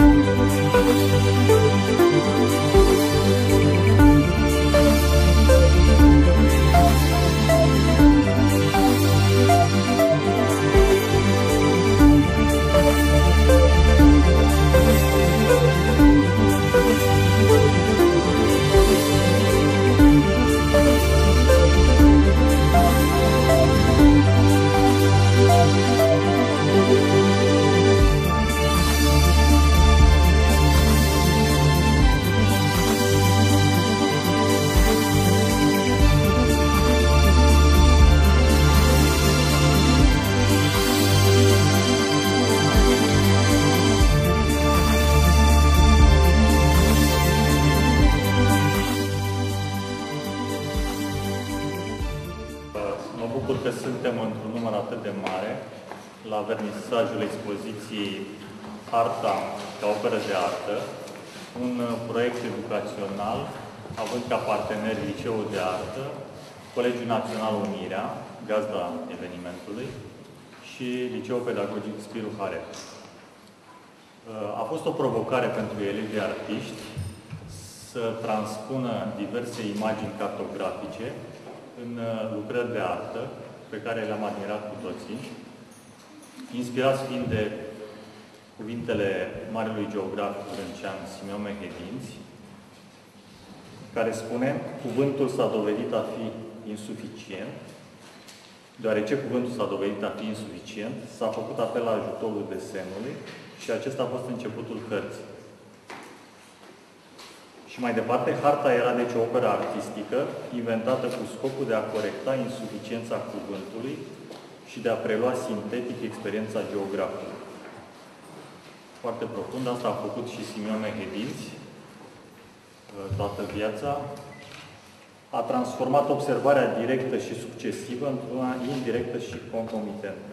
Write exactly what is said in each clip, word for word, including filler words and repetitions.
Că suntem într-un număr atât de mare la vernisajul expoziției Harta ca operă de artă, un proiect educațional având ca partener Liceul de Artă, Colegiul Național Unirea, gazda evenimentului, și Liceul Pedagogic Spiru Haret. A fost o provocare pentru elevii artiști să transpună diverse imagini cartografice în lucrări de artă pe care le-am admirat cu toții, inspirați fiind de cuvintele marelui geograf grâncean Simeon Mehedinți, care spune: cuvântul s-a dovedit a fi insuficient, deoarece cuvântul s-a dovedit a fi insuficient, s-a făcut apel la ajutorul desenului și acesta a fost începutul cărții. Și mai departe, harta era deci o operă artistică inventată cu scopul de a corecta insuficiența cuvântului și de a prelua sintetic experiența geografului. Foarte profund, asta a făcut și Simeon Mehedinți toată viața. A transformat observarea directă și succesivă într-una indirectă și concomitentă.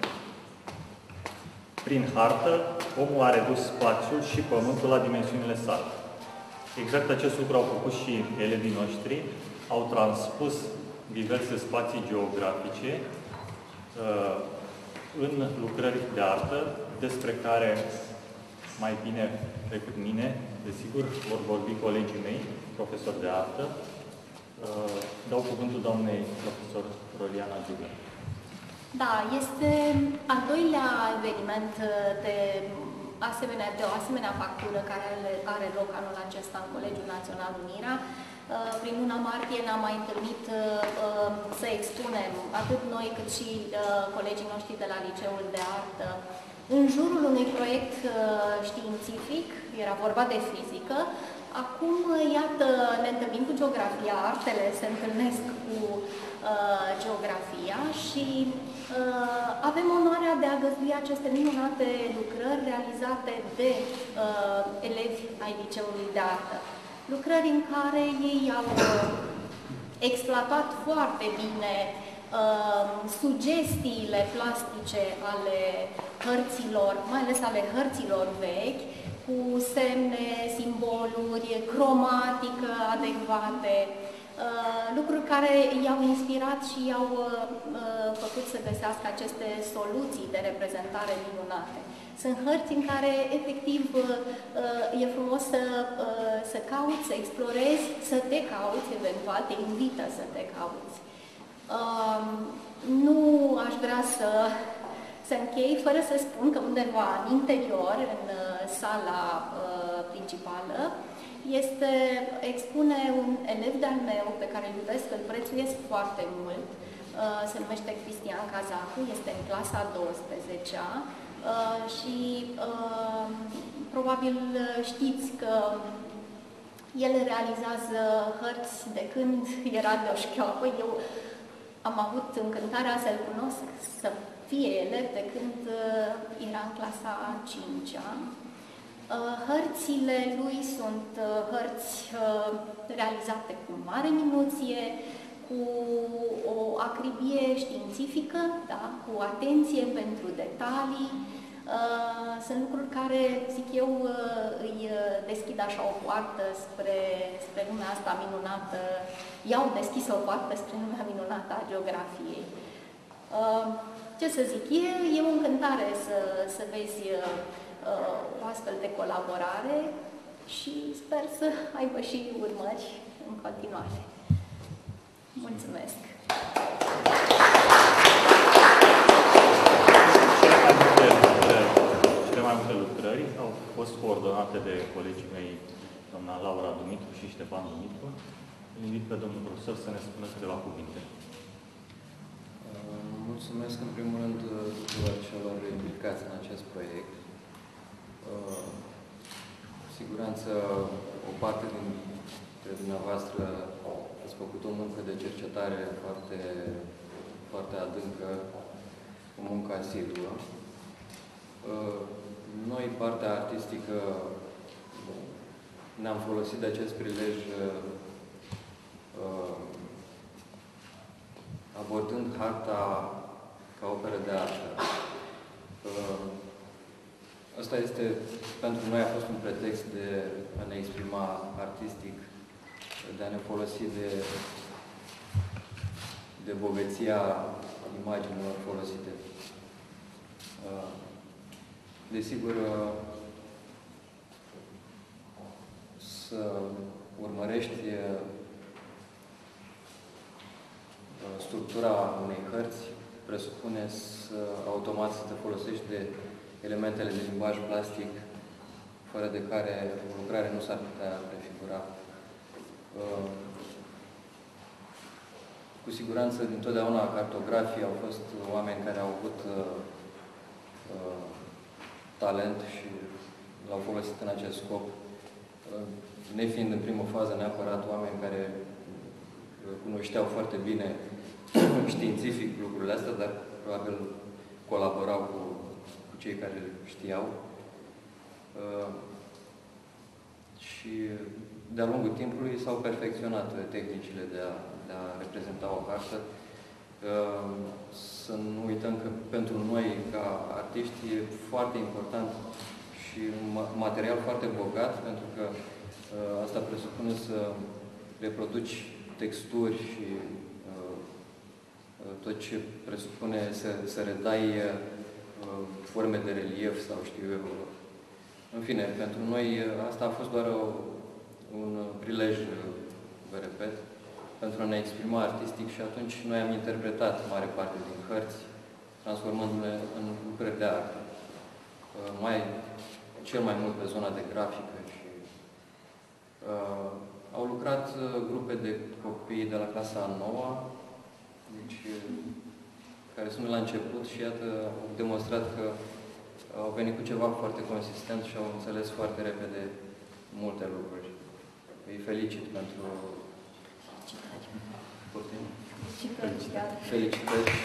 Prin hartă, omul a redus spațiul și pământul la dimensiunile sale. Exact acest lucru au făcut și elevii noștri, au transpus diverse spații geografice uh, în lucrări de artă, despre care mai bine decât mine, desigur, vor vorbi colegii mei, profesori de artă. Uh, dau cuvântul doamnei profesor Roliana Giuga. Da, este al doilea eveniment de asemenea, de o asemenea factură care are loc anul acesta în Colegiul Național Unirea. Prin luna martie ne-am mai întâlnit să expunem, atât noi cât și colegii noștri de la Liceul de Artă, în jurul unui proiect științific, era vorba de fizică. Acum, iată, ne întâlnim cu geografia, artele se întâlnesc cu uh, geografia și uh, avem onoarea de a găzdui aceste minunate lucrări realizate de uh, elevi ai Liceului de Artă. Lucrări în care ei au uh, exploatat foarte bine uh, sugestiile plastice ale hărților, mai ales ale hărților vechi, cu semne, simboluri, cromatică adecvate, lucruri care i-au inspirat și i-au făcut să găsească aceste soluții de reprezentare minunate. Sunt hărți în care, efectiv, e frumos să, să cauți, să explorezi, să te cauți, eventual, te invită să te cauți. Nu aș vrea să să închei fără să spun că undeva în interior, în sala uh, principală, este, expune un elev de-al meu pe care îl iubesc, îl prețuiesc foarte mult. Uh, se numește Cristian Cazacu, este în clasa a douăsprezecea uh, și uh, probabil știți că el realizează hărți de când era de o șchioapă. Eu am avut încântarea să-l cunosc, să fie elev de când uh, era în clasa a cincea. Uh, hărțile lui sunt uh, hărți uh, realizate cu mare minuție, cu o acribie științifică, da? Cu atenție pentru detalii. Uh, sunt lucruri care, zic eu, uh, îi deschid așa o poartă spre, spre lumea asta minunată, i-au deschis o poartă spre lumea minunată a geografiei. Uh, Ce să zic, e, e o încântare să, să vezi o astfel de colaborare și sper să aibă și urmări în continuare. Mulțumesc! Cele mai multe lucrări au fost coordonate de colegii mei, doamna Laura Dumitru și Ștefan Dumitru. Îl invit pe domnul profesor să ne spună câteva cuvinte. Mulțumesc în primul rând tuturor celor implicați în acest proiect. Cu siguranță o parte dintre dumneavoastră ați făcut o muncă de cercetare foarte, foarte adâncă, o muncă asiduă. Noi, partea artistică, ne-am folosit de acest prilej abordând harta ca operă de artă. Ăsta este, pentru noi a fost un pretext de a ne exprima artistic, de a ne folosi de, de bogăția imaginilor folosite. Desigur, să urmărești structura unei hărți presupune să, automat să te folosești de elementele de limbaj plastic, fără de care o lucrare nu s-ar putea prefigura. Cu siguranță, dintotdeauna, cartografii au fost oameni care au avut talent și l-au folosit în acest scop, nefiind în primă fază neapărat oameni care cunoșteau foarte bine științific lucrurile astea, dar probabil colaborau cu, cu cei care știau. Uh, și de-a lungul timpului s-au perfecționat tehnicile de a, de a reprezenta o hartă. Uh, să nu uităm că pentru noi, ca artiști, e foarte important și un material foarte bogat, pentru că uh, asta presupune să reproduci texturi și uh, tot ce presupune să, să redai uh, forme de relief sau știu eu. În fine, pentru noi asta a fost doar o, un prilej, vă repet, pentru a ne exprima artistic și atunci noi am interpretat mare parte din hărți, transformându-le în lucrări de artă. Uh, mai, cel mai mult pe zona de grafică și uh, au lucrat uh, grupe de copii de la clasa a noua, deci, uh, care sunt la început și iată, au demonstrat că au venit cu ceva foarte consistent și au înțeles foarte repede multe lucruri. Îi felicit pentru... Felicitări. Felicitări și...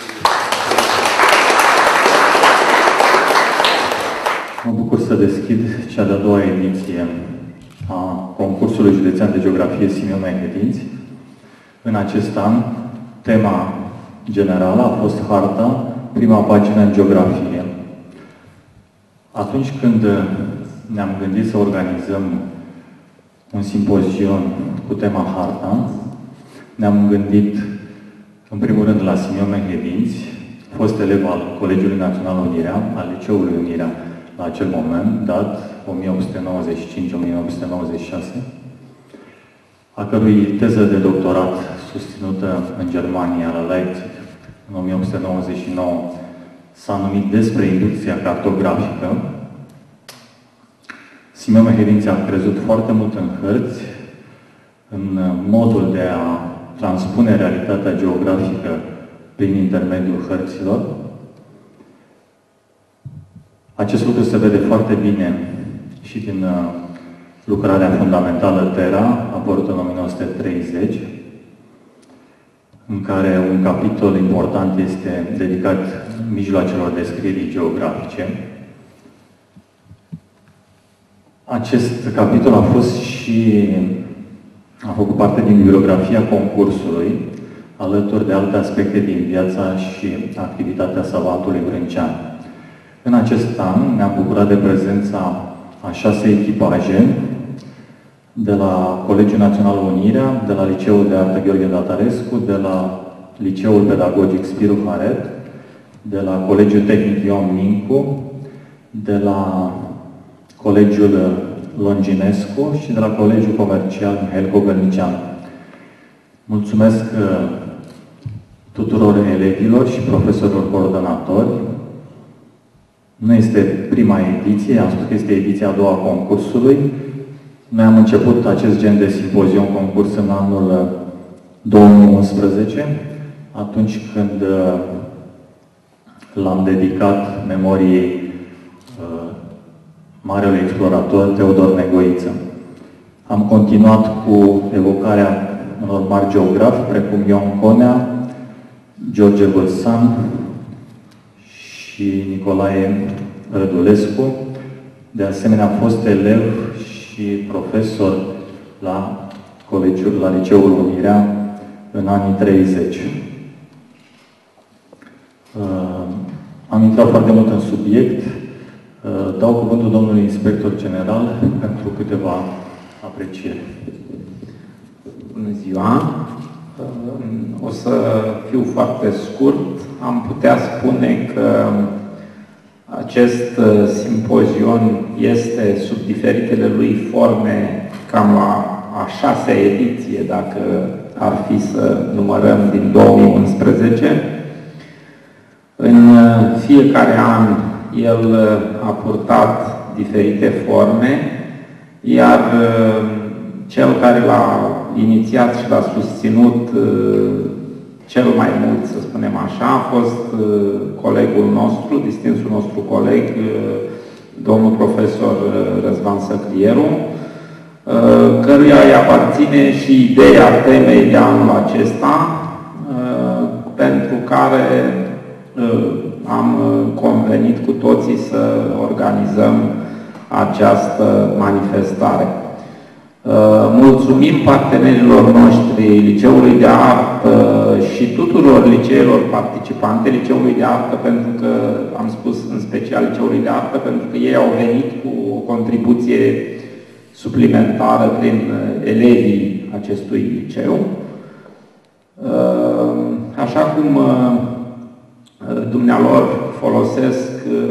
Mă bucur să deschid cea de-a doua ediție a concursului județean de geografie Simion Mehedinți. În acest an, tema generală a fost harta, prima pagină în geografie. Atunci când ne-am gândit să organizăm un simpozion cu tema harta, ne-am gândit, în primul rând, la Simion Mehedinți, fost elev al Colegiului Național Unirea, al Liceului Unirea la acel moment, dat o mie opt sute nouăzeci și cinci - o mie opt sute nouăzeci și șase, a cărui teză de doctorat susținută în Germania, la Leipzig, în o mie opt sute nouăzeci și nouă, s-a numit Despre industria cartografică. Simion Mehedinți a crezut foarte mult în hărți, în modul de a transpune realitatea geografică prin intermediul hărților. Acest lucru se vede foarte bine și din lucrarea fundamentală Terra, apărută în o mie nouă sute treizeci, în care un capitol important este dedicat mijloacelor descrierii geografice. Acest capitol a fost și a făcut parte din bibliografia concursului, alături de alte aspecte din viața și activitatea savantului vrâncean. În acest an ne-am bucurat de prezența a șase echipaje de la Colegiul Național Unirea, de la Liceul de Artă Gheorghe Datarescu, de la Liceul Pedagogic Spiru Haret, de la Colegiul Tehnic Ion Mincu, de la Colegiul Longinescu și de la Colegiul Comercial Mihail Cogălnicianu. Mulțumesc tuturor elevilor și profesorilor coordonatori. Nu este prima ediție, am spus că este ediția a doua a concursului. Noi am început acest gen de simpozion concurs în anul două mii unsprezece, atunci când l-am dedicat memoriei marelui explorator Teodor Negoiță. Am continuat cu evocarea unor mari geografi, precum Ion Conea, George Vârsan și Nicolae Rădulescu. De asemenea, a fost elev și profesor la, colegiul, la Liceul Unirea în anii treizeci. Uh, am intrat foarte mult în subiect. Uh, dau cuvântul domnului inspector general pentru câteva aprecieri. Bună ziua! O să fiu foarte scurt. Am putea spune că acest simpozion este sub diferitele lui forme cam la a șasea ediție, dacă ar fi să numărăm din două mii unsprezece. În fiecare an el a purtat diferite forme, iar cel care l-a inițiat și l-a susținut cel mai mult, să spunem așa, a fost colegul nostru, distinsul nostru coleg, domnul profesor Răzvan Săcrieru, căruia îi aparține și ideea temei de anul acesta, pentru care am convenit cu toții să organizăm această manifestare. Mulțumim partenerilor noștri Liceului de Artă și tuturor liceelor participante Liceului de Artă, pentru că, am spus în special Liceului de Artă, pentru că ei au venit cu o contribuție suplimentară prin elevii acestui liceu. Așa cum dumnealor folosesc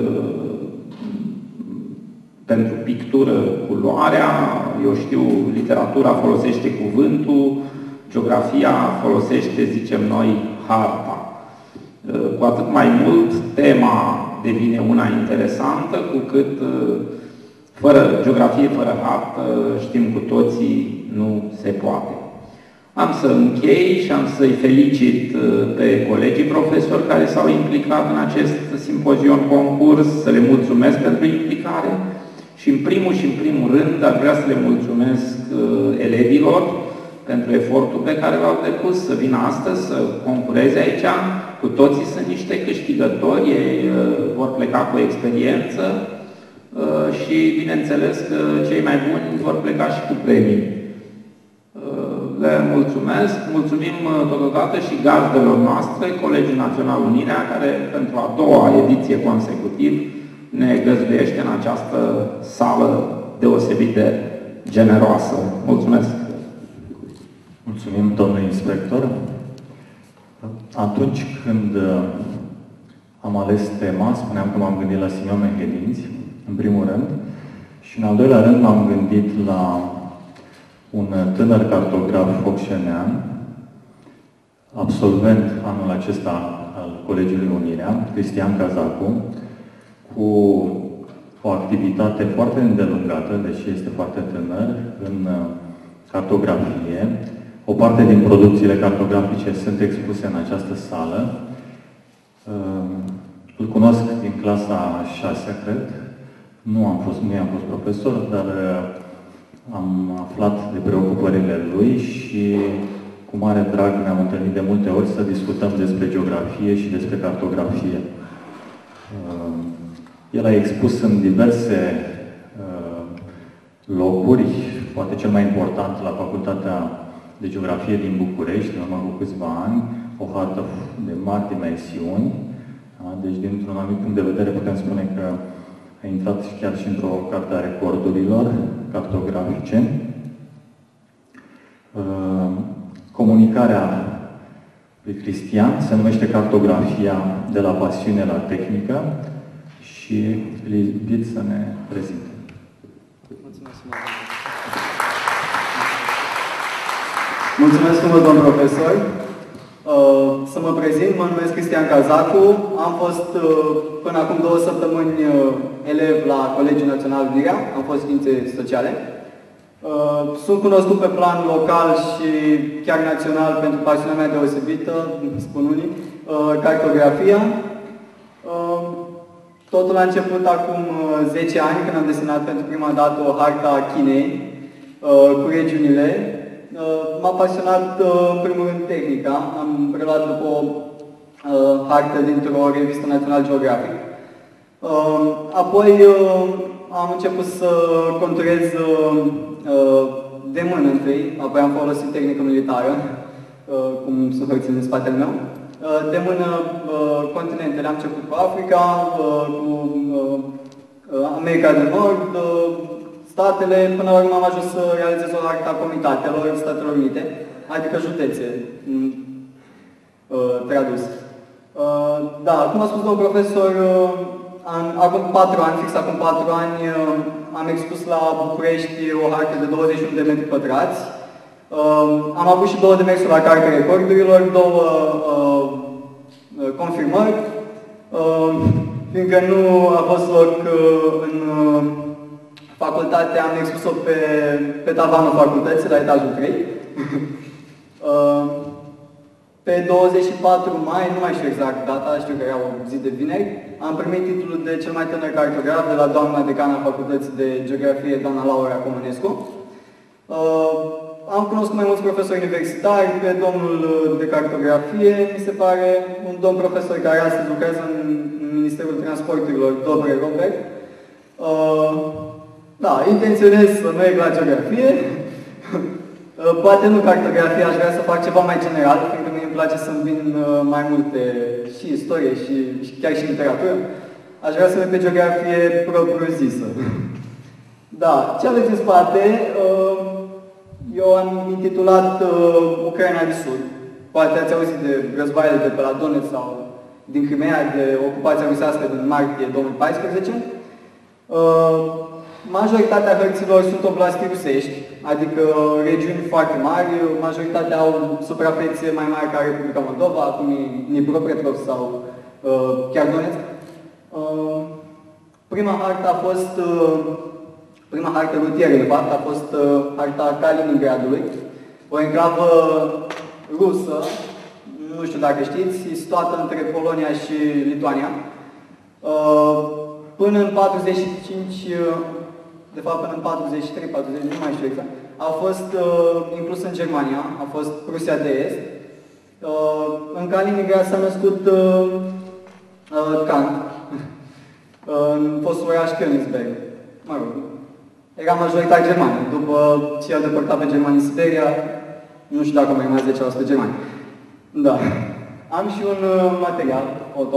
pentru pictură culoarea, eu știu, literatura folosește cuvântul, geografia folosește, zicem noi, harta. Cu atât mai mult, tema devine una interesantă, cu cât fără geografie, fără hartă, știm cu toții, nu se poate. Am să închei și am să-i felicit pe colegii profesori care s-au implicat în acest simpozion concurs, să le mulțumesc pentru implicare și în primul și în primul rând ar vrea să le mulțumesc elevilor pentru efortul pe care l-au depus să vină astăzi, să concureze aici. Cu toții sunt niște câștigători, ei vor pleca cu experiență și bineînțeles că cei mai buni vor pleca și cu premii. Le mulțumesc, mulțumim totodată și gazdelor noastre, Colegiul Național Unirea, care pentru a doua ediție consecutiv ne găzduiește în această sală deosebit de generoasă. Mulțumesc! Mulțumim, domnule inspector. Atunci când am ales tema, spuneam că m-am gândit la Simion Menghedinți, în primul rând, și în al doilea rând m-am gândit la un tânăr cartograf focșenean, absolvent anul acesta al Colegiului Unirea, Cristian Cazacu, cu o activitate foarte îndelungată, deși este foarte tânăr, în cartografie. O parte din producțiile cartografice sunt expuse în această sală. Îl cunosc din clasa a șasea, cred. Nu am fost, nu am fost profesor, dar am aflat de preocupările lui și cu mare drag ne-am întâlnit de multe ori să discutăm despre geografie și despre cartografie. El a expus în diverse locuri, poate cel mai important la Facultatea de Geografie din București, în urmă cu câțiva ani, o hartă de mari dimensiuni. Deci, dintr-un anumit punct de vedere, putem spune că a intrat chiar și într-o carte a recordurilor cartografice. Comunicarea lui Cristian se numește Cartografia de la pasiune la tehnică și îl invit să ne prezinte. Mulțumesc frumos, domn profesor. Să mă prezint, mă numesc Cristian Cazacu. Am fost până acum două săptămâni elev la Colegiul Național Unirea, am fost științe sociale. Sunt cunoscut pe plan local și chiar național pentru pasiunea mea deosebită, spun unii, cartografia. Totul a început acum zece ani, când am desenat pentru prima dată o hartă a Chinei cu regiunile. M-a pasionat, în primul rând, tehnica. Am preluat după o hartă dintr-o revistă National Geographic. Apoi am început să conturez de mână întâi, apoi am folosit tehnică militară, cum sunt hărțile în spatele meu. De mână continentele, am început cu Africa, cu America de Nord, statele, până la urmă am ajuns să realizez o hartă a Comitatelor Statelor Unite, adică județe, tradus. Da, cum a spus domnul profesor, acum patru ani, fix acum patru ani, am expus la București o hartă de douăzeci și unu de metri pătrați. Am avut și două demersuri la Cartea Recordurilor, două confirmări, fiindcă nu a fost loc în facultate, am expus-o pe, pe tavanul facultății, la etajul trei. Pe douăzeci și patru mai, nu mai știu exact data, știu că era o zi de vineri, am primit titlul de cel mai tânăr cartograf de la doamna decana Facultății de Geografie, doamna Laura Comănescu. Am cunoscut mai mulți profesori universitari, pe domnul de cartografie, mi se pare, un domn profesor care astăzi lucrează în Ministerul Transporturilor, Dobre Robert. Da, intenționez să merg la geografie. Poate nu cartografie, aș vrea să fac ceva mai general, pentru că mie îmi place să îmbin mai multe și istorie și, și chiar și literatură. Aș vrea să merg pe geografie propriu-zisă. Da, ce aveți în spate? Eu am intitulat Ucraina de Sud. Poate ați auzit de războaiele de pe la Donetsk sau din Crimea, de ocupația rusească din martie două mii paisprezece. Majoritatea hărților sunt oblasti rusești, adică regiuni foarte mari, majoritatea au suprafețe mai mari ca Republica Moldova, cum e Dnipropetrovsk sau uh, chiar Donetsk. Uh, prima hartă a fost, uh, prima hartă rutieră, de fapt, a fost uh, harta Kaliningradului, o enclavă rusă, nu știu dacă știți, situată între Polonia și Lituania. Uh, până în patruzeci și cinci, de fapt până în patruzeci și trei patruzeci, nu mai știu exact, a fost uh, inclus în Germania, a fost Prusia de Est. Uh, în Kaliningrad s-a născut uh, uh, Kant, în fostul oraș Königsberg. Mă rog, era majoritar germană. După ce i-au depărtat pe Germania în Siberia, nu știu dacă mai mai zece la sută germani. Da. Am și un uh, material, foto.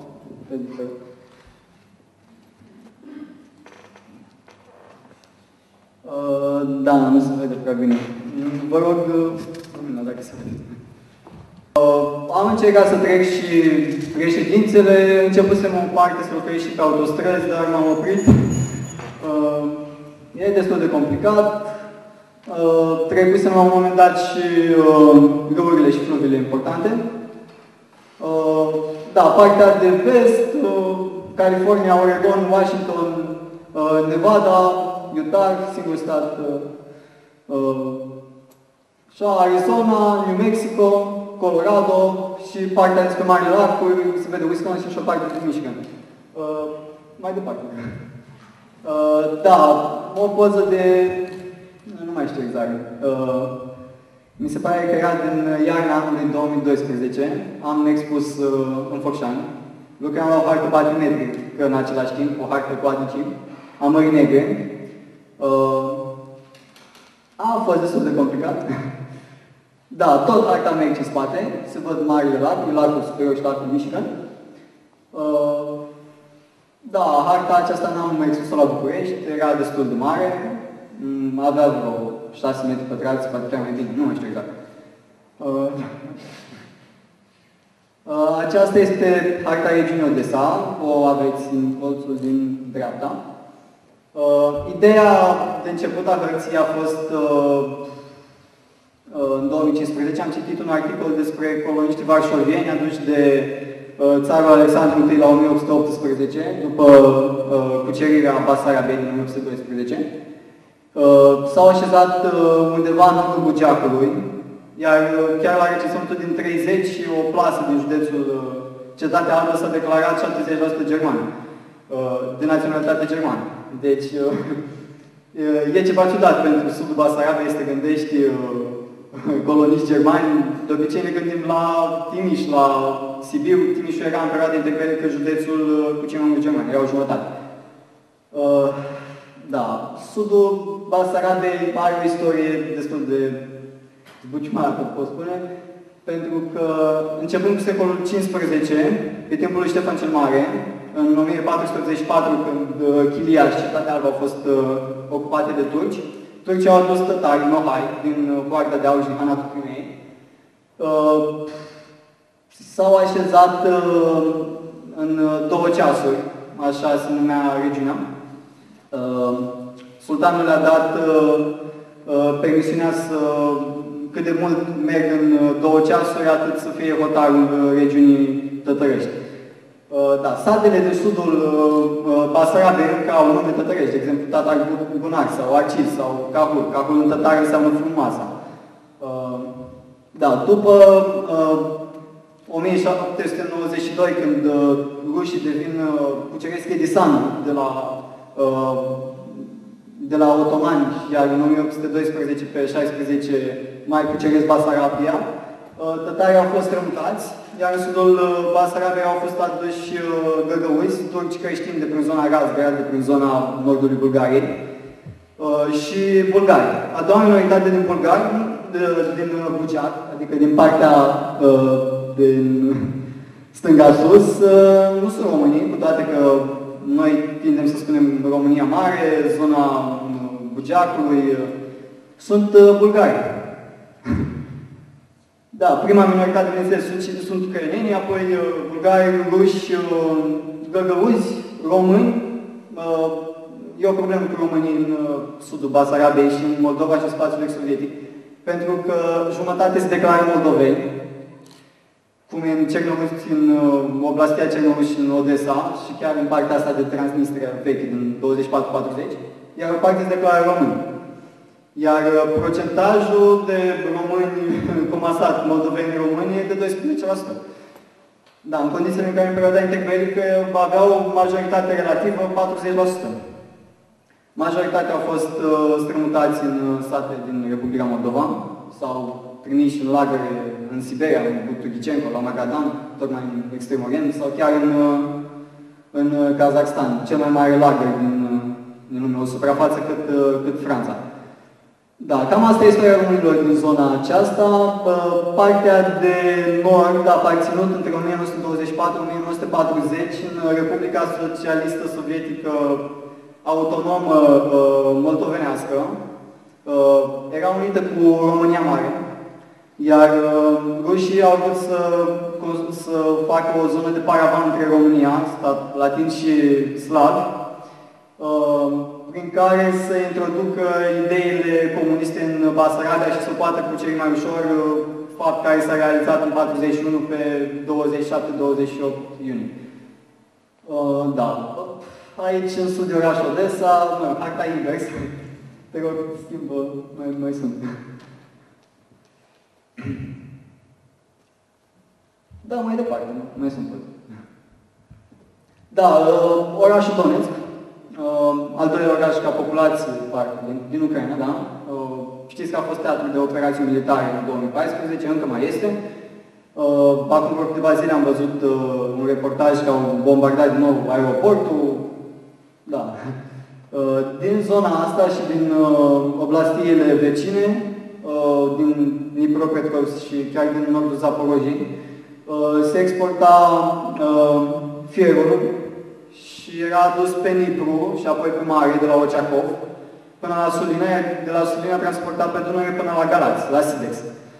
Uh, da, nu se vede prea bine. Vă rog, uh, dacă se vede. Uh, am încercat să trec și reședințele, începusem în parte să lucrez și pe autostrăzi, dar m-am oprit. Uh, e destul de complicat. Uh, Trebuisem la un moment dat și uh, râurile și fluviile importante. Uh, da, partea de vest, uh, California, Oregon, Washington, uh, Nevada, Utah, singur stat, uh, și Arizona, New Mexico, Colorado și partea despre Marile Lacuri, se vede Wisconsin și o parte din Michigan. Uh, mai departe. Uh, da, o poză de... nu mai știu exact. Uh, mi se pare că era din iarna anului două mii doisprezece. Am expus uh, în Focșani. Lucram la o hartă batimetrică în același timp, o hartă cu adicii, a Mării Negre. Uh, a fost destul de complicat. Da, tot harta Americii în spate, se văd marile lacuri, lacul superior și lacul Michigan. Uh, da, harta aceasta n-am expus-o la București, era destul de mare, avea vreo șase metri pătrați, poate chiar mai bine, nu mai știu exact. Uh, uh, aceasta este harta regiunii Odessa, o aveți în colțul din dreapta. Uh, ideea de început a hărții a fost uh, uh, în două mii cincisprezece, am citit un articol despre coloniști varșovieni aduși de uh, țarul Alexandru întâi la o mie opt sute optsprezece, după uh, cucerirea Basarabiei din o mie opt sute doisprezece. Uh, S-au așezat uh, undeva în urmul Bugeacului, iar uh, chiar la recensământul din treizeci, o plasă din județul uh, Cetatea Albă s-a declarat șaptezeci la sută german, uh, de naționalitate germană. Deci, uh, e ceva ciudat pentru sudul Basarabiei să te gândești uh, coloniști germani. De obicei ne gândim la Timiș, la Sibiu. Timișul era în perioada integrării că județul uh, cu cei mai mulți germani, erau jumătate. Uh, Da, sudul Basarabiei are o istorie destul de zbuciumată, pot spune, pentru că, începând cu secolul cincisprezece, pe timpul lui Ștefan cel Mare, în o mie patru sute optzeci și patru, când Chilia și Cetatea Albă au fost uh, ocupate de turci, turcii au adus tătari, Nohai, din Poarta de Aur și din Hanatul Crimei. Uh, S-au așezat uh, în două ceasuri, așa se numea regiunea. Uh, sultanul le-a dat uh, uh, permisiunea să, cât de mult merg în două ceasuri, atât să fie hotarul uh, regiunii tătărești. Uh, da, satele de sudul uh, Basarabiei încă au nume tătărești, de exemplu Tatar Bunar sau Arcis sau Cahul. Cahul în tătar înseamnă frumoasa. Uh, da, după uh, o mie șapte sute nouăzeci și doi, când uh, rușii devin uh, cuceresc Edisanul de la de la otomani, iar în o mie opt sute doisprezece pe șaisprezece mai cuceresc Basarabia, tătarii au fost strămutați, iar în sudul Basarabiei au fost aduși găgăuzi, turci creștini de prin zona Razgrad, de prin zona nordului Bulgariei, și bulgari. A doua minoritate din bulgari, din Bugeac, adică din partea din stânga sus, nu sunt românii, cu toate că noi tindem să spunem România Mare, zona Bugeacului, sunt bulgari. Da, prima minoritate, bineînțeles, sunt, sunt ucraineni, apoi bulgari, ruși, găgăuzi, români. E o problemă cu românii în sudul Basarabiei și în Moldova și în spațiul ex-sovietic, pentru că jumătate se declară moldoveni, cum e în Cernăuți, în oblastia Cernăuți și în Odessa, și chiar în partea asta de Transnistria veche, din douăzeci și patru patruzeci, iar o parte se declară români. Iar procentajul de români comasat, moldoveni români, e de doisprezece la sută. Da, în condițiile în care în perioada interbelică aveau o majoritate relativă, patruzeci la sută. Majoritatea au fost uh, strămutați în sate din Republica Moldova, sau trimiși în lagăre în Siberia, în Buturicenco, la Magadan, tocmai în extrem orient, sau chiar în, în Kazakhstan, cel mai mare lagăr din, din lume, o suprafață cât, cât Franța. Da, cam asta este istoria românilor din zona aceasta. Partea de nord a aparținut între o mie nouă sute douăzeci și patru - o mie nouă sute patruzeci în Republica Socialistă Sovietică Autonomă Moldovenească. Era unită cu România Mare, iar rușii au vrut să, să facă o zonă de paravan între România, stat latin și slav, prin care să introducă ideile comuniste în Basarabia și să o poată cuceri mai ușor, fapt care s-a realizat în patruzeci și unu pe douăzeci și șapte - douăzeci și opt iunie. Da. Aici, în sud de orașul Odessa, harta invers. Te rog, schimbă, mai, mai sunt. Da, mai departe, mai sunt. Da, orașul Donetsk, al doilea oraș ca populație, parte, din, din Ucraina, da? Știți că a fost teatru de operațiuni militare în două mii paisprezece, încă mai este. Acum vreo câteva zile am văzut un reportaj că au bombardat din nou aeroportul. Da. Din zona asta și din oblastiile vecine, din Dnipropetrovsk și chiar din nordul Zaporojii, se exporta fierul și era adus pe Nipru și apoi pe mare de la Oceacov până la Sulina, de la Sulina transportat pe Dunăre până la Galați, la Sidex.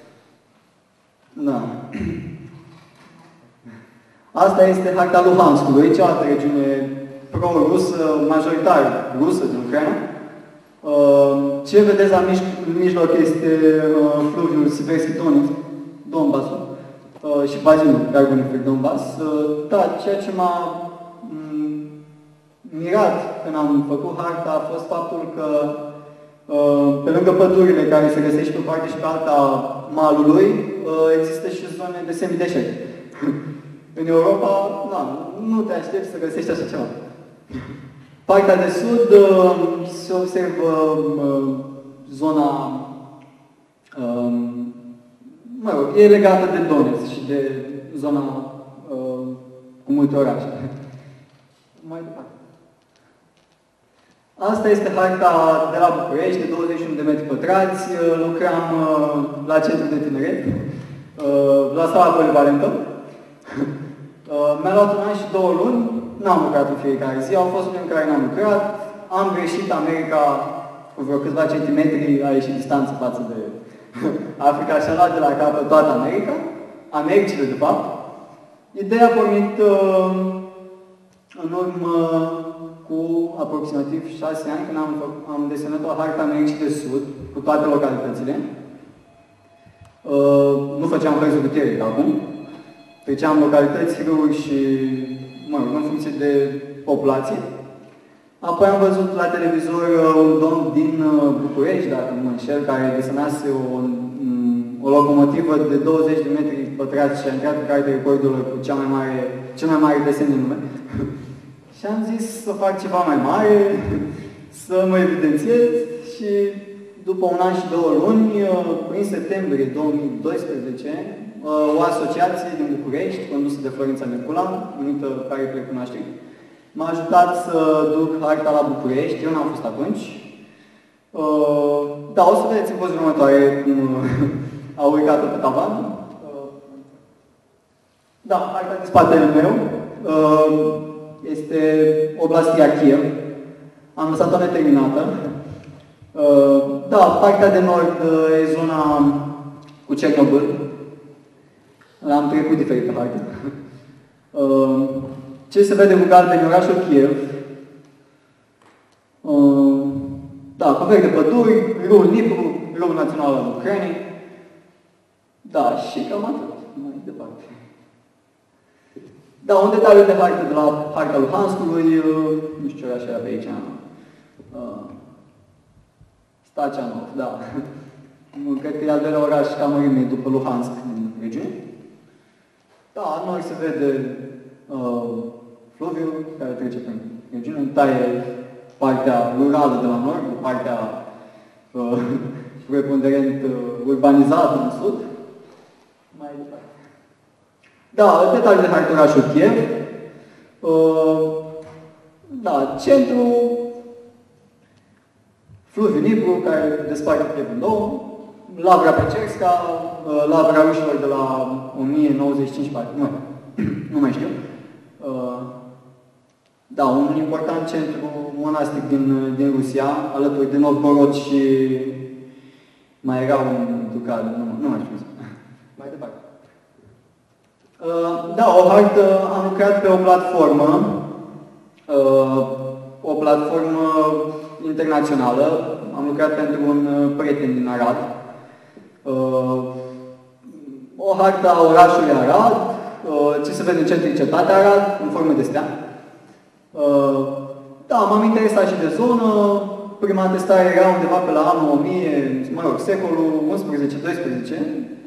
Da. Asta este harta Luhanskului, cealaltă regiune pro-rusă, majoritar rusă din Ucraina. Ce vedeți la mijloc este fluviul Siverski Donbassul și bazinul carbonifer Donbass. Da, ceea ce m-a mirat când am făcut harta a fost faptul că pe lângă pădurile care se găsește pe o parte și pe alta malului, există și zone de semideșert. În Europa, da, nu te aștepți să găsești așa ceva. Partea de sud se observă zona, mă rog, e legată de Donetsk și de zona cu multe orașe. Mai departe. Asta este harta de la București, de douăzeci și unu de metri pătrați. Lucram la centru de tineret, la sala polivalentă. Mi-a luat un an și două luni, n-am lucrat în fiecare zi, au fost luni în care n-am lucrat, am greșit America cu vreo câțiva centimetri, a ieșit distanță față de Africa și a luat de la capăt toată America, Americile de fapt. Ideea a pornit uh, în urmă cu aproximativ șase ani, când am, am desenat o hartă Americii de Sud, cu toate localitățile. Uh, nu făceam hărți rutiere ca acum. Treceam localități, râuri și, mă rog, în funcție de populație. Apoi am văzut la televizor un domn din București, dacă nu mă înșel, care desenase o, o locomotivă de douăzeci de metri pătrați și a intrat pe cartea recordurilor cu cea mai mare, cel mai mare desen din lume. Și am zis să fac ceva mai mare, să mă evidențiez și după un an și două luni, prin septembrie două mii doisprezece, o asociație din București, condusă de Florința Necula, numită care le cunoaște, m-a ajutat să duc harta la București. Eu n-am fost atunci. Da, o să vedeți în pozele următoare cum a urcat pe tavan. Da, harta din spatele meu este Oblastia Kiev. Am lăsat-o neterminată. Da, partea de nord e zona cu Cernobâl. Am trecut diferite harte. Ce se vede cu galben orașul Kiev? Da, cover de păduri, râul Nipru, râul național al Ucrainei. Da, și cam atât. Mai departe. Da, un detaliu de hartă de la harta Luhanskului, nu știu ce oraș era pe aici. Stacianov, da. Cred că e al doilea oraș ca mărime după Luhansk din regiune. Da, în nord se vede uh, fluviul care trece prin regiune, taie partea rurală de la nord, partea uh, preponderent uh, urbanizată în sud. Mai departe. Da, detalii de hartă orașul Kiev. Uh, da, centru, fluviul Nipru, care desparte Kiev în două. Lavra Pecerska, Lavra rușilor de la o mie nouăzeci și cinci, nu, nu mai știu. Da, un important centru monastic din, din Rusia, alături de Novgorod și mai era un ducat, nu, nu mai știu. Mai departe. Da, o hartă, am lucrat pe o platformă, o platformă internațională, am lucrat pentru un prieten din Arad. Uh, o hartă a orașului Arad, uh, ce se vede în centru cetatea Arad, în formă de stea. Uh, da, m-am interesat și de zonă. Prima testare era undeva pe la anul o mie, mă rog, secolul unsprezece doisprezece.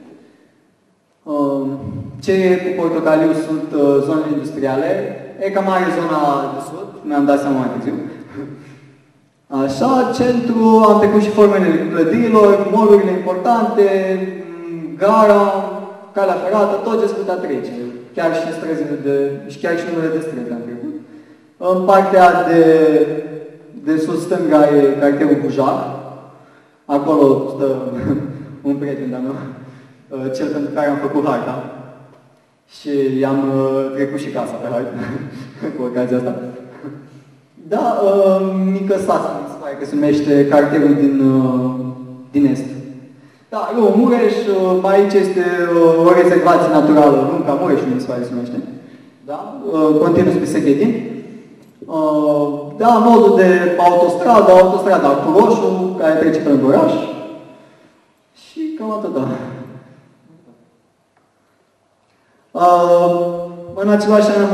Uh, ce e cu portocaliu sunt uh, zonele industriale. E cam mare zona de sud, mi-am dat seama mai târziu. Așa, centru, am trecut și formele clădirilor, molurile importante, gara, calea ferată, tot ce se putea trece. Chiar și străzile de, și chiar și numele de străzi am trecut. În partea de, de sus stânga e cartierul Bujar. Acolo stă un prieten de-al meu, cel pentru care am făcut harta. Și i-am trecut și casa pe hartă, cu ocazia asta. Da, uh, mică sasă, mi se pare că se numește cartierul din, uh, din Est. Da, râul Mureș, uh, aici este uh, o rezervație naturală, Runca Mureș, mi se pare se numește. Da, uh, continuă spre Seghedin. Da, modul de autostradă, autostrada cu roșu, care trece pe oraș. Și cam atât, da. În același an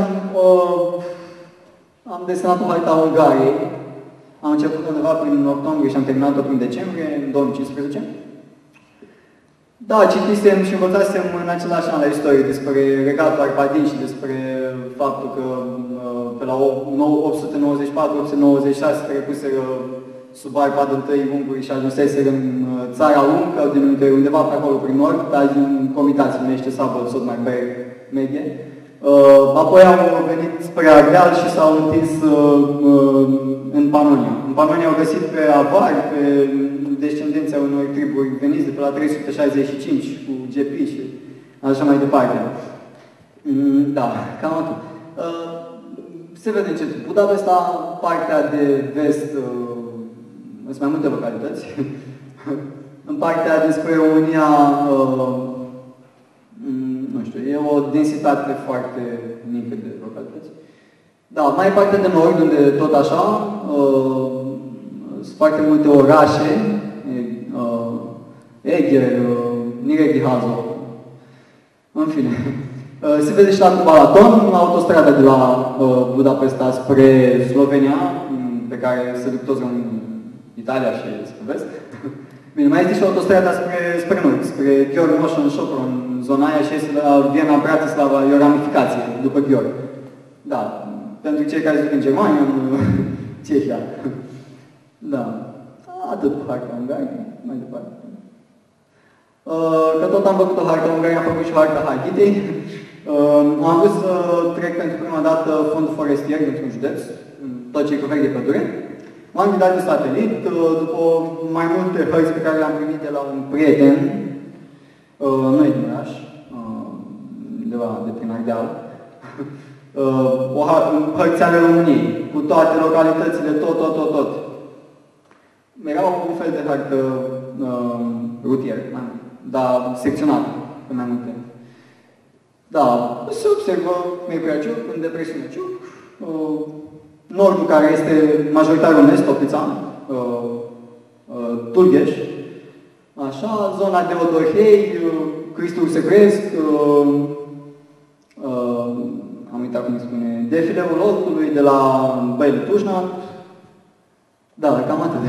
am desenat o harta Ungariei. Am început undeva prin octombrie și am terminat-o prin decembrie, în două mii cincisprezece. Da, citisem și învățasem în același an la istorie despre regatul Arpadin și despre faptul că pe la opt sute nouăzeci și patru opt sute nouăzeci și șase trecuseră sub Arpad întâi ungurii și ajunseseră în țara Uncă, din undeva pe acolo prin nord, dar din comitat se numește Sabăl Sotmarberg Medie. Apoi au venit spre Ardeal și s-au întins în Panonia. În Panonia au găsit pe avari, pe descendența unor triburi veniți de pe la trei sute șaizeci și cinci cu gepii și așa mai departe. Da, cam atât. Se vede încet. Budapesta, partea de vest, sunt mai multe localități. În partea dinspre România, nu știu, e o densitate foarte mică de localități. Da, mai partea de nord, unde tot așa, sunt foarte multe orașe, Eger, Nyíregyháza, în fine. Se vede și la Balaton, autostrada de la Budapesta spre Slovenia, pe care se duc toți în Italia și spre vest. Bine, mai este și autostrada spre, spre nord, spre Gheorg Moșon, Sopron, în zona aia și este la Viena, Bratislava, e o ramificație după Gheorg. Da, pentru cei care se duc în Germania, în Cehia. Da, atât cu harta Ungariei, mai departe. Că tot am făcut o harta Ungariei, am făcut și o harta Harghitei. Am vrut să trec pentru prima dată fondul forestier dintr-un județ, tot ce e cu verde pădure. M-am ghidat de satelit, după mai multe hărți pe care le-am primit de la un prieten, nu e din oraș, undeva de prin Ardeal, o hărți ale României, cu toate localitățile, tot, tot, tot, tot. Era un fel de hartă rutieră, dar secționată pe mai multe. Da, se observă Mercurea-Ciuc, în depresiunea Ciuc, nordul care este majoritar românesc, Toplițan, Tulgheș, așa, zona de Odorhei, Cristul Segresc, am uitat cum se spune, defileul Oltului de la Băile Tujna. Da, cam atât.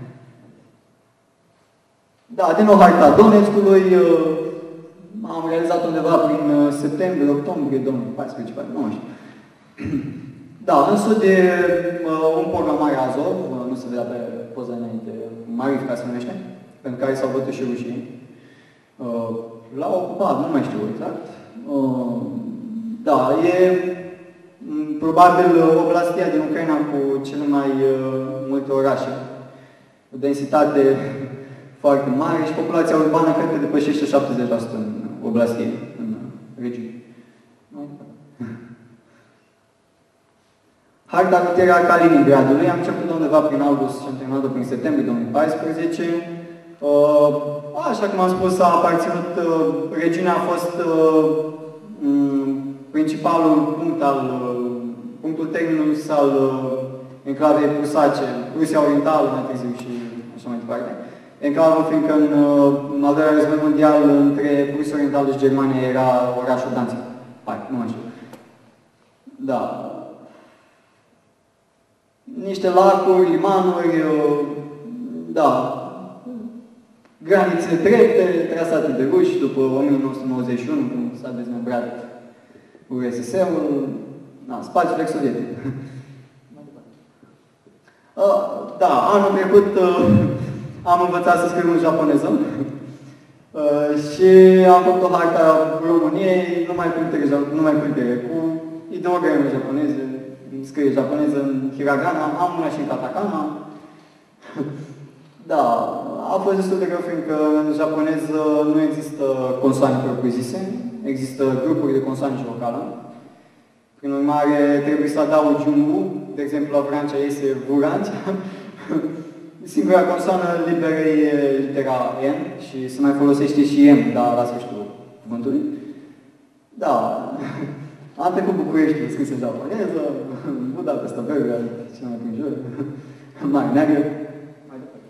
Da, din nou harta Donetskului, am realizat undeva prin septembrie, octombrie două mii paisprezece, nu știu. Da, în sud e un port la Marea Azov, nu se vedea pe poza înainte, Marivka se numește, pentru care s-au bătut și rușii. L-au ocupat, nu mai știu exact. Da, e probabil oblastia din Ucraina cu cele mai multe orașe, o densitate foarte mare și populația urbană cred că depășește șaptezeci la sută în oblastie, în regiune. Harta rutieră a Kaliningradului, am început undeva prin august și am terminat-o prin septembrie două mii paisprezece. Așa cum am spus, a aparținut, regiunea a fost principalul punct al, punctul terminus al enclavei prusace, Rusia Orientală, mai târziu și așa mai departe. Enclavă fiindcă în, în al doilea război mondial, între Rusia Orientală și Germania era orașul Danzig. Hai, nu mai știu. Da. Niște lacuri, limanuri, da, granițe drepte, trasate de ruși după o mie nouă sute nouăzeci și unu, când s-a dezmembrat U R S S-ul, da, spațiul ex-sovietic. Da, anul trecut am învățat să scriu în japoneză și am făcut o harta României, numai cu litere, numai cu litere, cu ideograme japoneze. Scrie japoneză în hiragana, am una și în katakana. Da, a fost destul de greu, fiindcă în japoneză nu există consoane propriu-zise, există grupuri de consoane și vocală. Prin urmare, trebuie să adaugi un U, de exemplu la Vrancea iese Vurancea. Singura consoană liberă e litera N și se mai folosește și M, dar la sfârșitul cuvântului. Da. Am trecut București, scris în japoneză, Budapesta, Belgrad, cel mai prin jur, Mare Neagră. Mai departe.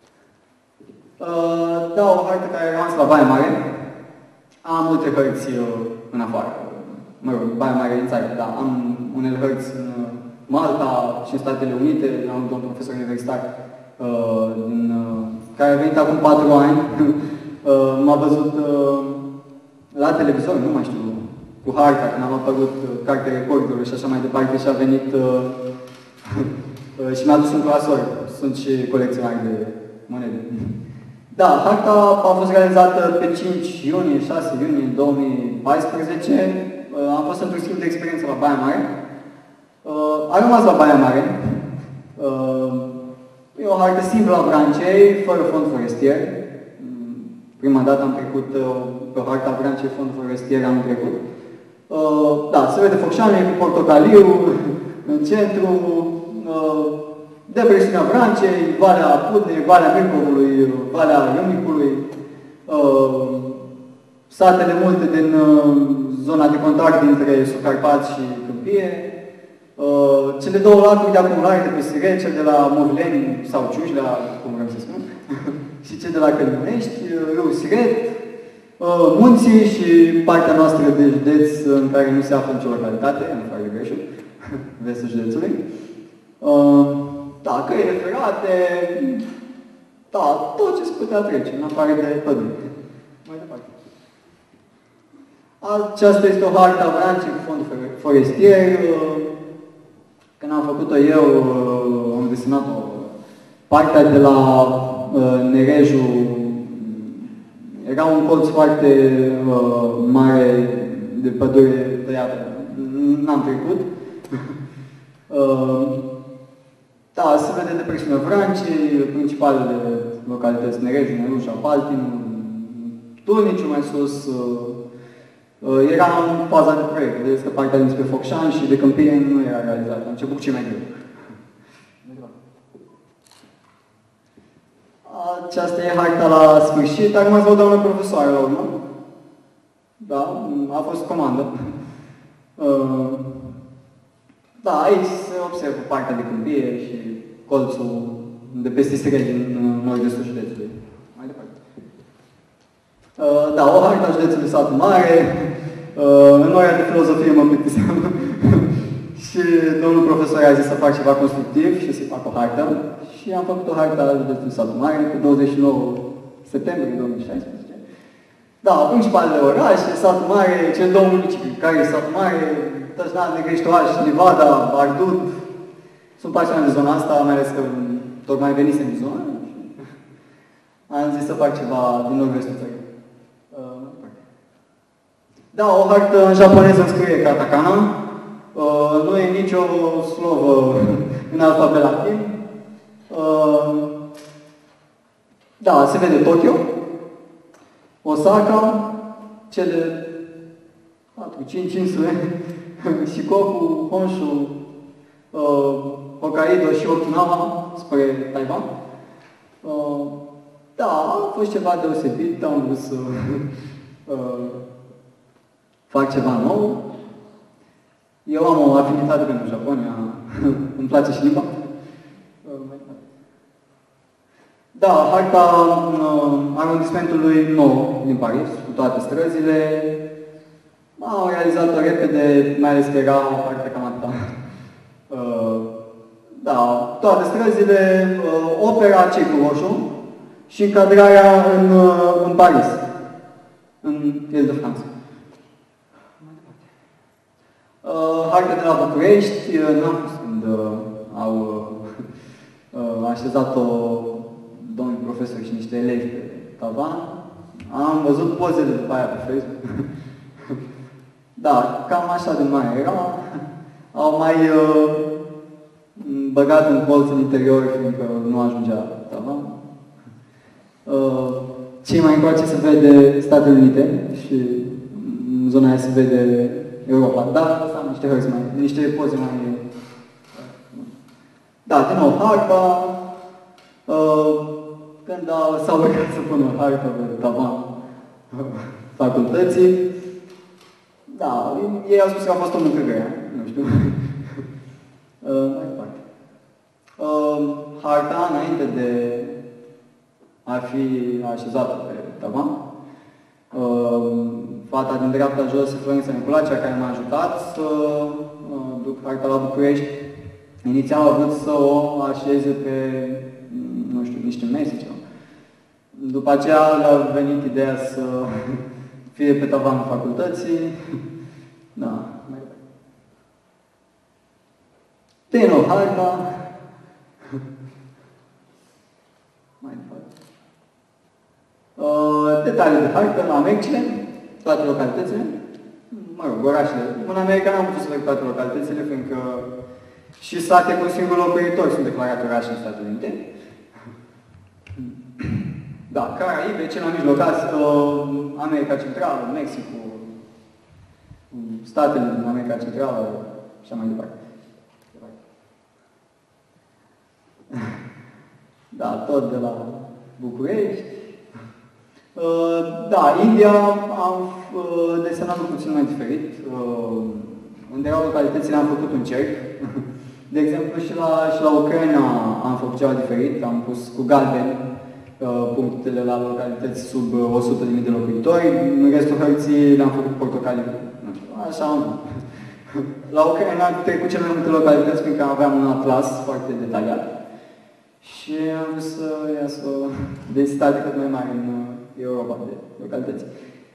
Uh, da, o hartă care a rămas la Baia Mare. Am multe hărți uh, în afară. Mă rog, Baia Mare în țară, da. Am unele hărți în uh, Malta și în Statele Unite. Am un domn profesor universitar uh, din, uh, care a venit acum patru ani. uh, M-a văzut uh, la televizor, nu mai știu, cu harta, când am apărut uh, cartea recordurilor și așa mai departe și a venit uh, uh, și mi-a dus un clasor. Sunt și colecționar de monede. Da, harta a fost realizată pe cinci iunie, șase iunie două mii paisprezece. Uh, am fost într-un schimb de experiență la Baia Mare. Uh, a rămas la Baia Mare. Uh, e o hartă simplă a Vrancei, fără fond forestier. Prima dată am trecut uh, pe harta Vrancei fond forestier anul trecut. Uh, da, se vede Focșani cu portocaliu în centru, uh, depresiunea Vrancei, Valea Putnei, Valea Mircovului, Valea Râmnicului, uh, satele multe din uh, zona de contact dintre Subcarpați și Câmpie, uh, cele două lacuri de acumulare de pe Siret, cel de la Movileni sau Ciușlea, cum vrem să spun, și cel de la Călimunești, râul Siret, uh, munții și partea noastră de județ în care nu se află nicio localitate, în afară de Greșul, vestul județului. Uh, Da, căile ferate, da, tot ce se putea trece, în afară de pădure. Mai departe. Aceasta este o hartă a Vrancei cu fond forestier. Când am făcut-o eu, am desenat-o. Partea de la Nereju era un colț foarte mare de pădure tăiată. N-am trecut. Da, se vede depresiunea Vrancei, principalele localități Nereju, Nerușa, Paltin, Turniciu mai sus. Era în faza de proiect. Vedeți că partea dinspre Focșani și de Câmpie nu era realizată. A început ce mai greu. Aceasta e harta la sfârșit. Acum să vă dau una profesoară la urmă. Da, a fost comandă. Da, aici se observă partea de Câmpie și colțul de peste Siret din nord-estul județului. Mai departe. Da, o hartă a județului Satu Mare. În ora de filozofie mă plictiseam. Și domnul profesor a zis să fac ceva constructiv și să fac o hartă. Și am făcut o hartă a județului Satu Mare pe douăzeci și nouă septembrie două mii șaisprezece. Da, principalele orașe, Satu Mare, cele două municipii, care e Satu Mare, Tășnan, Negreștoaș, Livada, Bardut. Sunt pasionat de zona asta, mai ales că tocmai venisem din zona. Am zis să fac ceva din nord-vestul țării. Da, o hartă în japoneză îmi scrie katakana. Nu e nicio slovă în alfabet latin. Da, se vede Tokyo, Osaka, cele patru cinci insule, Shikoku, Honshu, uh, Hokkaido și Okinawa spre Taiwan. Uh, da, a fost ceva deosebit, am vrut să uh, fac ceva nou. Eu am o afinitate pentru Japonia, îmi place și limba. Uh, da, harta uh, arondismentului nou din Paris, cu toate străzile. Am realizat-o repede, mai ales că era o parte cam atâta. Uh, da, toate străzile, uh, opera Ciclu Roșu și încadrarea în, uh, în Paris, în Ile-de-France. Uh, harta de la București, uh, n-am fost când uh, au uh, așezat-o domnul profesor și niște elevi pe tavan. Am văzut pozele după aia pe Facebook. Da, cam așa de mare era. Au mai uh, băgat în colț în interior, fiindcă nu ajungea tavan. Uh, cei mai încoace se vede Statele Unite și în zona aia se vede Europa. Dar am niște hărți mai, niște poze mai... Da, din nou, harta. Uh, când s-au urcat să pună harta pe tavan facultății, da, Da, ei au spus că a fost o muncă grea, nu știu. uh, mai departe. Uh, harta, înainte de a fi așezată pe tavan, uh, fata din dreapta jos, Florența Nicolae, care m-a ajutat să uh, duc harta la București. Inițial a vrut să o așeze pe, nu știu, niște mese, ceva. După aceea a venit ideea să fie pe tavanul facultății. Da, mai departe. Teno, harta. Mai departe. Uh, detalii de hartă, Americile, toate localitățile. Mă rog, orașele. În America n-am putut să fac toate localitățile, fiindcă și sate cu singur locuitor sunt declarate orașe în Statele Unite. Da, Caraibe, cel mai mici locații, America Centrală, Mexicul, statele din America Centrală și așa mai departe. Da, tot de la București. Da, India am desenat puțin mai diferit. Unde erau localitățile am făcut un cerc. De exemplu, și la, și la Ucraina am făcut ceva diferit. Am pus cu galben punctele la localități sub o sută de mii de locuitori. În restul hărții le-am făcut portocalii. Nu știu, așa am. La Ucraina am trecut cele mai multe localități, pentru că aveam un atlas foarte detaliat. Și am vrut să iasă o densitate cât mai mare în Europa de localități.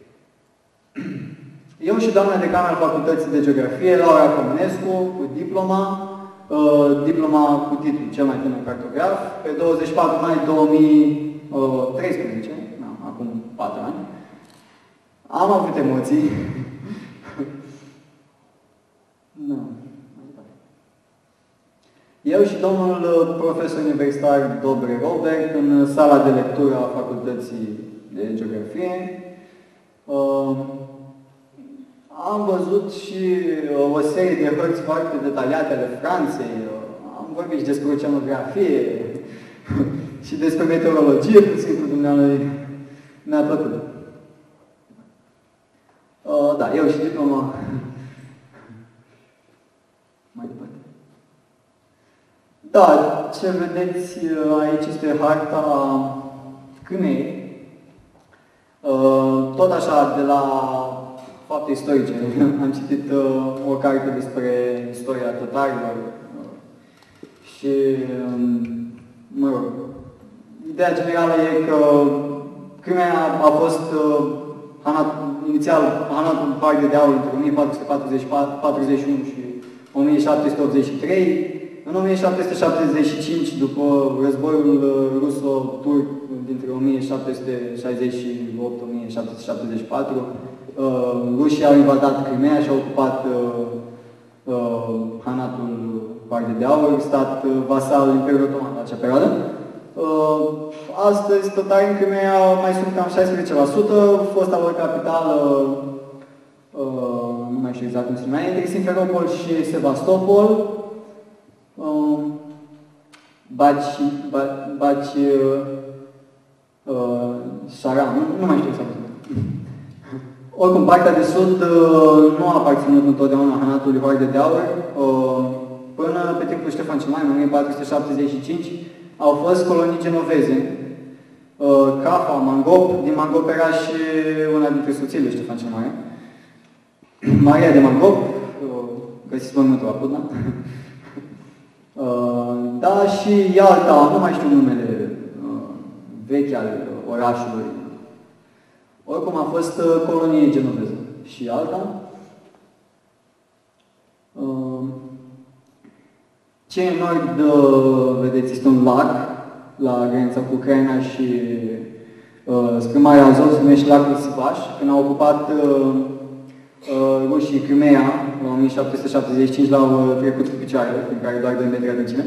Eu și doamna decan al Facultății de Geografie, Laura Comănescu, cu diploma, uh, diploma cu titlul Cel mai tânăr cartograf, pe douăzeci și patru mai două mii treisprezece, da, acum patru ani. Am avut emoții. Da. Eu și domnul profesor universitar Dobre Robert, în sala de lectură a Facultății de Geografie, uh, am văzut și uh, o serie de hărți foarte detaliate ale Franței. Uh, am vorbit și despre oceanografie și despre meteorologie, puțin cu dumnealui. Mi-a plăcut. Uh, da, eu și diploma. Mai departe. Da, ce vedeți aici este harta Crimeei. Tot așa, de la fapte istorice. Am citit o carte despre istoria tătarilor și, mă rog, ideea generală e că Crimea a fost hanat, inițial hanatul Parde de Aur între o mie patru sute patruzeci și unu și o mie șapte sute optzeci și trei. În o mie șapte sute șaptezeci și cinci, după războiul ruso-turc dintre o mie șapte sute șaizeci și opt - o mie șapte sute șaptezeci și patru, rușii au invadat Crimea și au ocupat hanatul Parde de Aur, stat vasal Imperiului Otoman la acea perioadă. Astăzi, total, în Crimea mai sunt cam șaisprezece la sută, fosta lor capitală, nu mai știu exact cum se numea, între Simferopol și Sevastopol. Um, Baci, Baci, uh, Șaram, nu, nu mai știu exact. Oricum, partea de sud uh, nu a aparținut întotdeauna hanatului Hoarde de Aur. Uh, până pe timpul Ștefan cel Mare, în o mie patru sute șaptezeci și cinci, au fost colonii genoveze. Uh, Cafa, Mangop, din Mangop era și una dintre soțiile lui Ștefan cel Mare. Maria de Mangop, uh, găsiți pământul la Putna. Uh, da, și Ialta, nu mai știu numele uh, vechi al orașului. Oricum a fost uh, colonie genoveză. Și Ialta. Uh, ce în nord, uh, vedeți, este un lac la granița cu Ucraina și uh, spre Marea Azov, se numește lacul Sivaș. Când au ocupat uh, uh, rușii Crimea, în o mie șapte sute șaptezeci și cinci, l-au uh, trecut cu picioarele, prin care doar doi metri adâncime.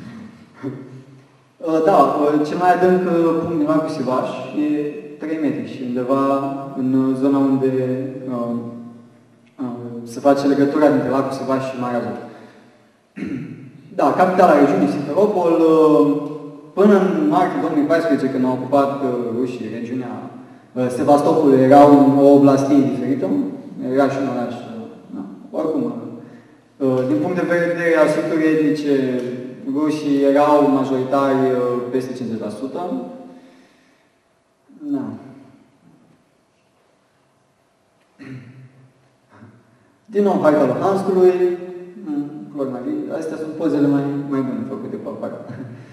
uh, da, uh, cel mai adânc uh, punct din lacul Sivaș e trei metri și undeva în zona unde uh, uh, se face legătura dintre lacul Sivaș și Marea Azov. Da, capitala regiunii Simferopol, uh, până în martie două mii paisprezece, când au ocupat uh, rușii regiunea uh, Sevastopol, era o oblastie diferită, era și un oraș uh, oricum, din punct de vedere a structurii etnice, rușii erau majoritari peste cincizeci la sută. Da. Din nou, harta Luhanskului, culori mai vii. Astea sunt pozele mai, mai bune făcute pe aparatul.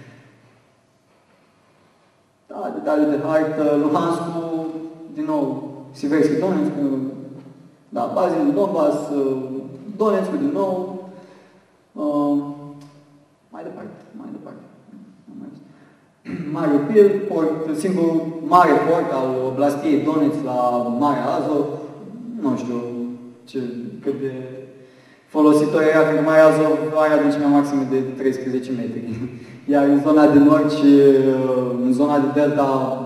Da, detalii de hartă. Luhanskul, din nou, Siverski, Donetsk, da, Bazin, Donbass, Donetsk din nou. Uh, mai departe, mai departe. Mariupol, port, singurul mare port al oblastiei Donetsk la Marea Azov. Nu știu ce, cât de folositor era, pentru Marea Azov are adâncimea maximă de treisprezece metri. Iar în zona de nord și în zona de delta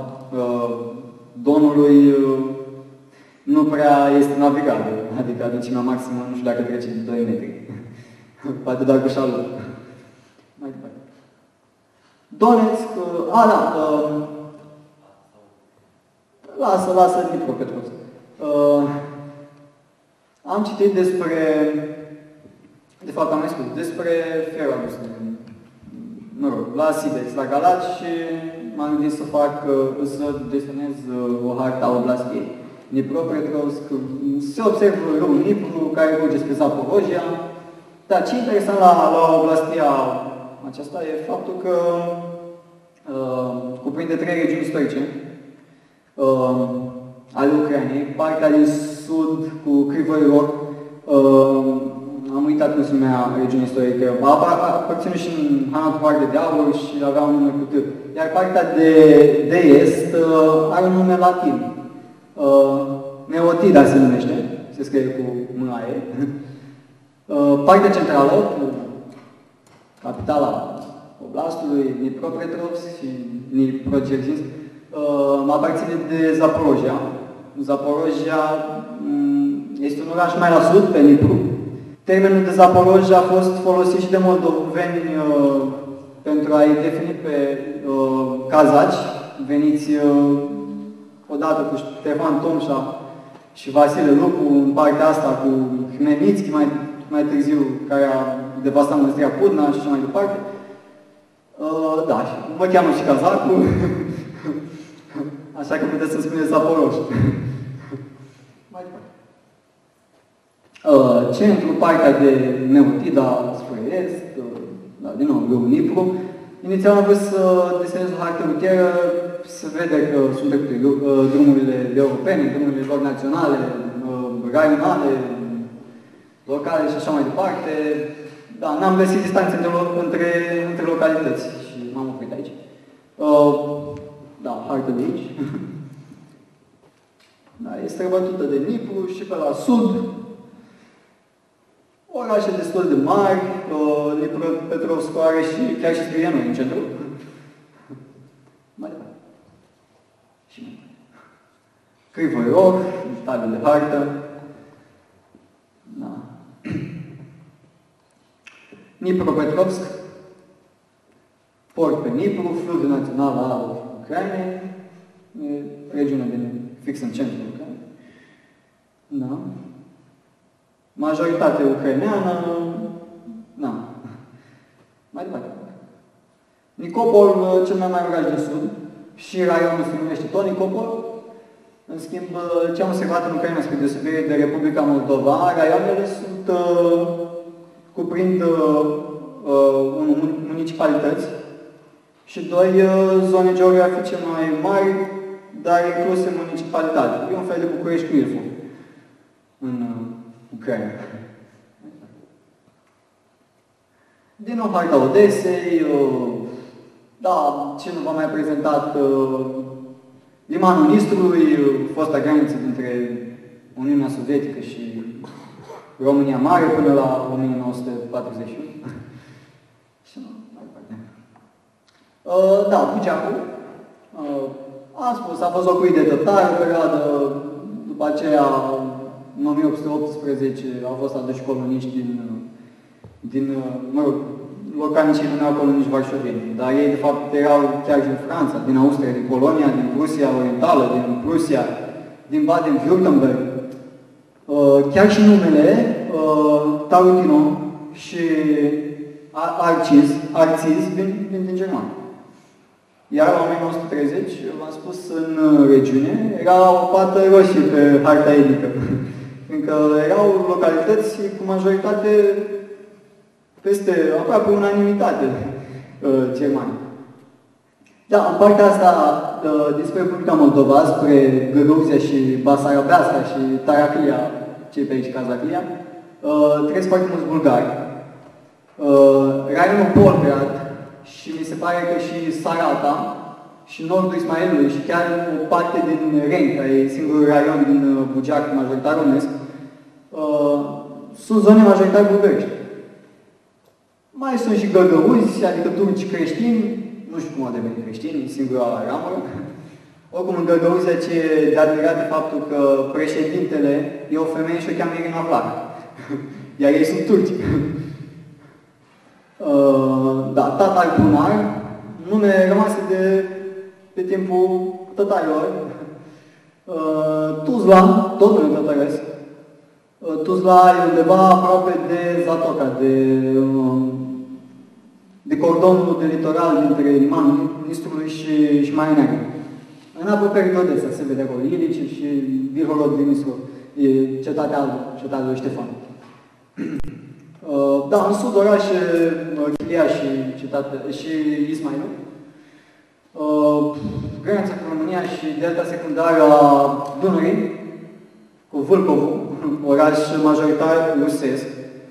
Donului nu prea este navigabil, adică adâncimea maximă nu știu dacă trece de doi metri. Poate doar cu șalul. Mai departe. Donetsk, a, da, uh, lasă, lasă Dnipropetrovsk. Uh, am citit despre, de fapt am mai spus, despre ferul adus, mă rog, la Sibex, la Galați și m-am gândit să fac, să desenez o hartă a oblastiei. Dnipropetrovsk, se observă râul Dnipru, care merge spre Zaporojia. Dar ce interesant la, la oblastia aceasta e faptul că uh, cuprinde trei regiuni istorice uh, ale Ucrainei. Partea din sud cu Kryvyi Rog, uh, am uitat cum se numea regiunea istorică, aparține și în Hanat Parte de Aur și avea un nume cu T. Iar partea de, de est uh, are un nume latin. Uh, Neotida se numește, se scrie cu mâna E. Uh, partea centrală, cu capitala oblastului, Dnipropetrovsk și Dniprodzержinsk, uh, aparține de Zaporojia. Zaporojia um, este un oraș mai la sud, pe Dnipru. Termenul de Zaporojia a fost folosit și de moldoveni uh, pentru a-i defini pe uh, kazaci, veniți uh, odată cu Ștefan Tomșa și Vasile Lupu în partea asta cu Hmelnitski, mai, mai târziu, care a devastat mănăstirea Pudna și așa mai departe. Uh, da, vă cheamă și cazacul, așa că puteți să-mi spuneți Zaporoj. Mai departe. Uh, centru, partea de Neotida spre est, uh, da, din nou, râul Dnipru. Inițial am vrut să desenez o hartă rutieră, se vede că sunt trecute uh, drumurile europene, drumurile lor naționale, uh, raionale, locale și așa mai departe. Da, n-am găsit distanțe între, între, între localități și m-am oprit aici. Uh, da, hartă de aici. Da, este străbătută de Dnipru și pe la sud. Orașe destul de mari, uh, Dnipropetrovsk are și chiar și Scrienul în centru. Mai departe. Și mai departe. Kryvyi Rog, detalii de hartă. Da. Dnipropetrovsk, port pe Dnipru, fluviu național al Ucrainei, regiunea din fix în centrul Ucrainei. Da. Majoritate ucraineană, da. Mai departe. Nicopol, cel mai mare oraș din sud, și raionul se numește tot Nicopol. În schimb, ce am observat în Ucraina, spre deosebire de Republica Moldova, raioanele sunt, uh, cuprind uh, uh, municipalități și doi uh, zone geografice mai mari, dar incluse în municipalitate. E un fel de București cu Ilfov în uh, Ucraina. Din nou, harta Odesei. Uh, da, ce nu v-am mai prezentat, uh, limanul Nistrului, fosta graniță dintre Uniunea Sovietică și România Mare până la o mie nouă sute patruzeci și unu. Și nu, mai departe. Uh, da, Buceacul. Uh, am spus, a fost locuit de tătari o perioadă, după aceea, în o mie opt sute optsprezece, au fost aduși coloniști din, din mă rog, localnicii numeau coloniști varșoveni, dar ei, de fapt, erau chiar din Franța, din Austria, din Polonia, din Prusia Orientală, din Prusia, din Baden-Württemberg. Chiar și numele Tarutino și Arcis, Arcis vin, vin din Germania. Iar în o mie nouă sute treizeci, v-am spus, în regiune, era o pată roșie pe harta etnică. Fiindcă erau localități cu majoritate peste, aproape unanimitate germane. Da, în partea asta, despre Republica Moldova, spre Găruzia și Basarabeasca și Taraclia, cei pe aici, Cazaclia, trăiesc foarte mulți bulgari. Raionul Polgrad și mi se pare că și Sarata și nordul Ismailului și chiar o parte din Renca, e singurul raion din Bugeac majoritar românesc, sunt zone majoritar bulgărești. Mai sunt și găgăuzi, adică turci creștini, nu știu cum au devenit creștini, singura ramură. Oricum, în Găgăuzia ce de admirat e faptul că președintele e o femeie și o cheamă Irina Vlach. Iar ei sunt turci. Uh, da, tatar Punar, nume rămase de pe timpul tătarilor. Uh, Tuzla, tot nume tătăresc. Uh, Tuzla e undeva aproape de Zatoca, de, uh, de cordonul de litoral dintre limanul Nistrului și, și Marea Neagră. În apropiere de Odessa se vede acolo, Ilici și Virholod din Nistru, e cetatea albă, cetatea lui Ștefan. Uh, da, în sud orașe, Chilia și, cetatea, și Ismailul. Uh, granița cu România și delta secundară a Dunării, cu Vâlcovu, oraș majoritar rusesc.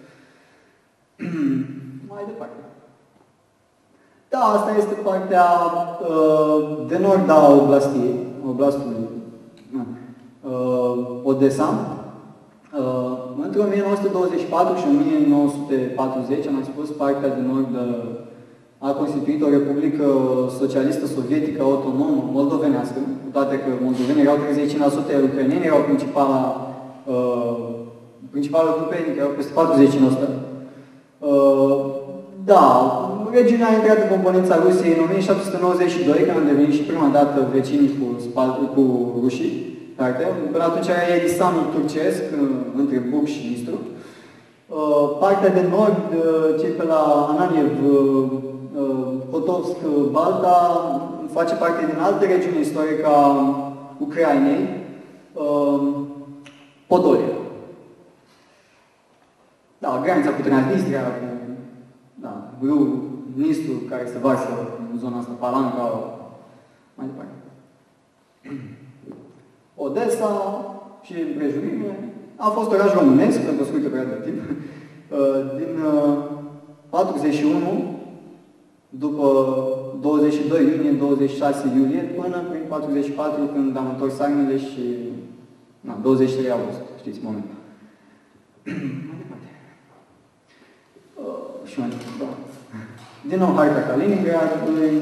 Mai departe. Da, asta este partea uh, de nord a oblastiei, oblastului uh, Odessa. Uh, între o mie nouă sute douăzeci și patru și o mie nouă sute patruzeci, am mai spus, partea de nord uh, a constituit o republică socialistă sovietică autonomă moldovenească, cu toate că moldovenii erau treizeci și cinci la sută, iar ucrainenii erau principala, uh, principala grupă etnică, erau peste patruzeci la sută. Uh, da, regiunea a intrat în componența Rusiei în o mie șapte sute nouăzeci și doi, când am devenit și prima dată vecinii cu, cu rușii. Până atunci era Erisanul turcesc, între Bug și Nistru. Partea de nord, cei pe la Ananiev, Kotovsk, Balta, face parte din altă regiune istorică a Ucrainei, Podolia. Da, granița cu Transnistria, cu da, râul Nistru, care se varsă în zona asta, Palanca, mai departe. Odessa și împrejurime a fost oraș românesc pentru o scurtă perioadă de timp. Din patruzeci și unu, după douăzeci și doi iunie, douăzeci și șase iulie, până prin patruzeci și patru, când am întors armele și na, douăzeci și trei august, știți momentul. Mai departe. Și mai departe, da. Din nou harta Kaliningradului.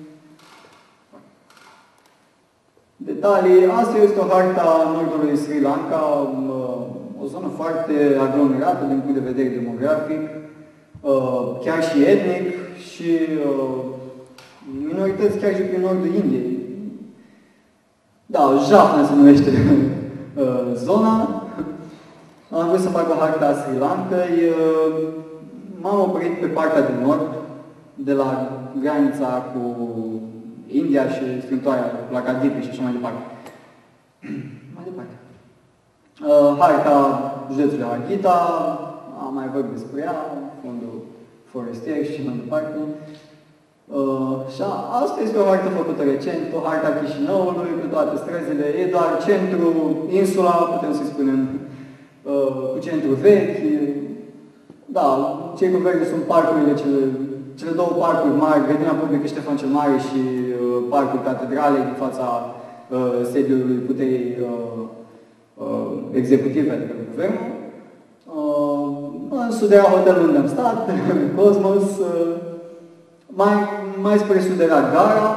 Detalii. Asta este o harta nordului Sri Lanka, o zonă foarte aglomerată din punct de vedere demografic, chiar și etnic și minorități chiar și prin nordul Indiei. Da, Jaffna se numește zona. Am vrut să fac o harta a Sri Lankai. M-am oprit pe partea de nord, de la granița cu India și strâmtoarea la Cadipi și așa mai departe. Mai departe. Uh, harta județului Harghita, am mai vorbit despre ea, fondul forestier și mai departe. Uh, și a, asta este o hartă făcută recent, o harta Chișinăului, cu toate străzile, e doar centru, insula, putem să spunem, uh, cu centru vechi. Da, cei cu verde sunt parcurile cele Cele două parcuri mari, grădina publică Ștefan cel Mare și uh, parcul Catedralei din fața uh, sediului puterii uh, uh, executive, adică guvernul. Uh, în sud era hotelul unde am stat, Cosmos. Uh, mai, mai spre sud era gara.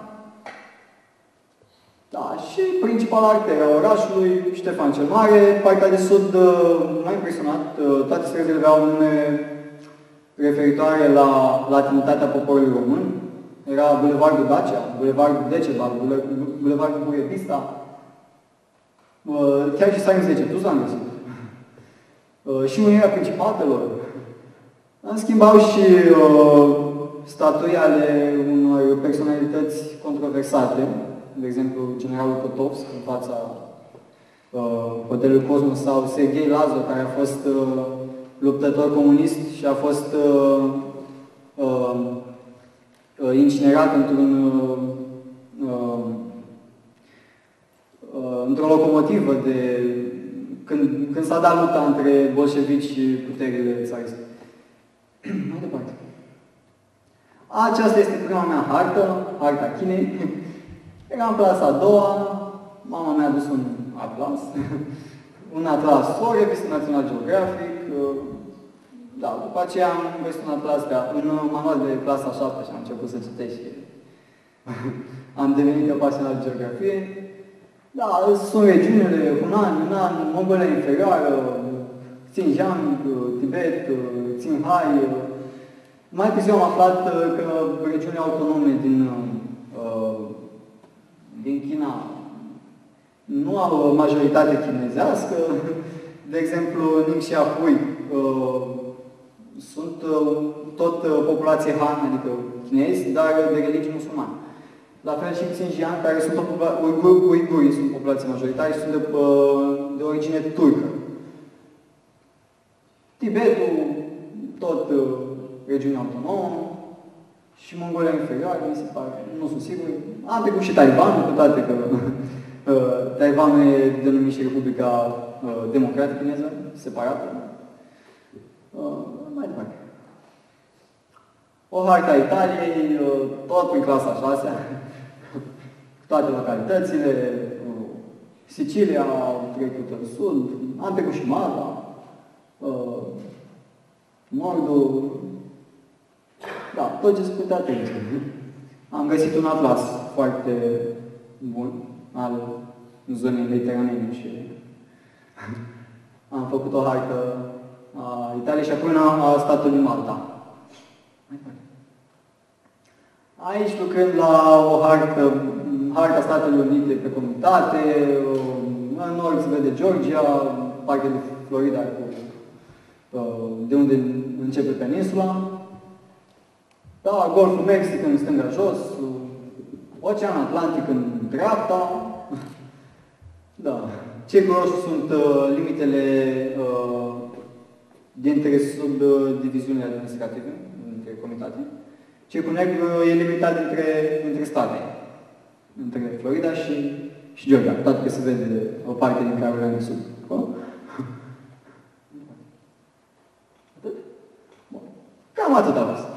Da, și principala arteria orașului, Ștefan cel Mare. Partea de sud uh, m-a impresionat. Uh, toate străzile aveau nume referitoare la latinitatea poporului român. Era Bulevardul Dacia, Bulevardul Decebal, Bulevardul Burebista. Chiar și Sarin zece, tu l-am găsit. și Unirea Principatelor. În schimb, au și uh, statui ale unor personalități controversate, de exemplu, generalul Potovski în fața uh, hotelului Cosmos sau Serghei Lazar, care a fost uh, luptător comunist și a fost uh, uh, uh, incinerat într-un uh, uh, uh, într-o locomotivă de când, când s-a dat lupta între bolșevici și puterile țariste. Mai departe. Aceasta este prima mea hartă, harta Chinei. Eram în clasa a doua, mama mi-a adus un atlas, un atlas, o revistă National Geographic. Da, după aceea am găsit un atlas în manual de clasa a șaptea și am început să citesc și am devenit pasionat de geografie. Da, sunt regiunile Hunan, Yunnan, Mongolia Inferioară, Xinjiang, Tibet, Qinghai. Mai târziu am aflat că regiunile autonome din, din China nu au o majoritate chinezească. De exemplu, Ningxia Hui sunt tot populație Han, adică chinezi, dar de religie musulmană. La fel și în Xinjiang, care sunt uigurii, uigurii sunt populație majoritară și sunt de, de origine turcă. Tibetul, tot regiunea autonomă, și Mongolia Inferioară, mi se pare, nu sunt sigur. Am trecut și Taiwan, cu toate că uh, Taiwan e denumit și Republica uh, Democratică Chineză, separată. Uh, mai departe. O hartă a Italiei, uh, tot prin clasa a șasea, toate localitățile, uh, Sicilia, trecut în sud, am trecut și Malta, uh, Nordul, da, tot ce se putea atinge. Am găsit un atlas foarte bun al zonei mediteranene și am făcut o hartă a Italiei și apoi a statului Malta. Aici lucrând la o hartă, harta Statelor Unite pe comunitate, în nord se vede Georgia, partea de Florida, de unde începe peninsula. Da, Golful Mexic în stânga jos, Ocean Atlantic în dreapta. Da. Cei cu roșu sunt uh, limitele uh, dintre subdiviziunile administrative, între comitate. Cei cu negru e limitat dintre, dintre state, între Florida și, și Georgia, toate că se vede o parte din Carolina de Sud. Acolo. Atât? Bun. Cam atât a fost.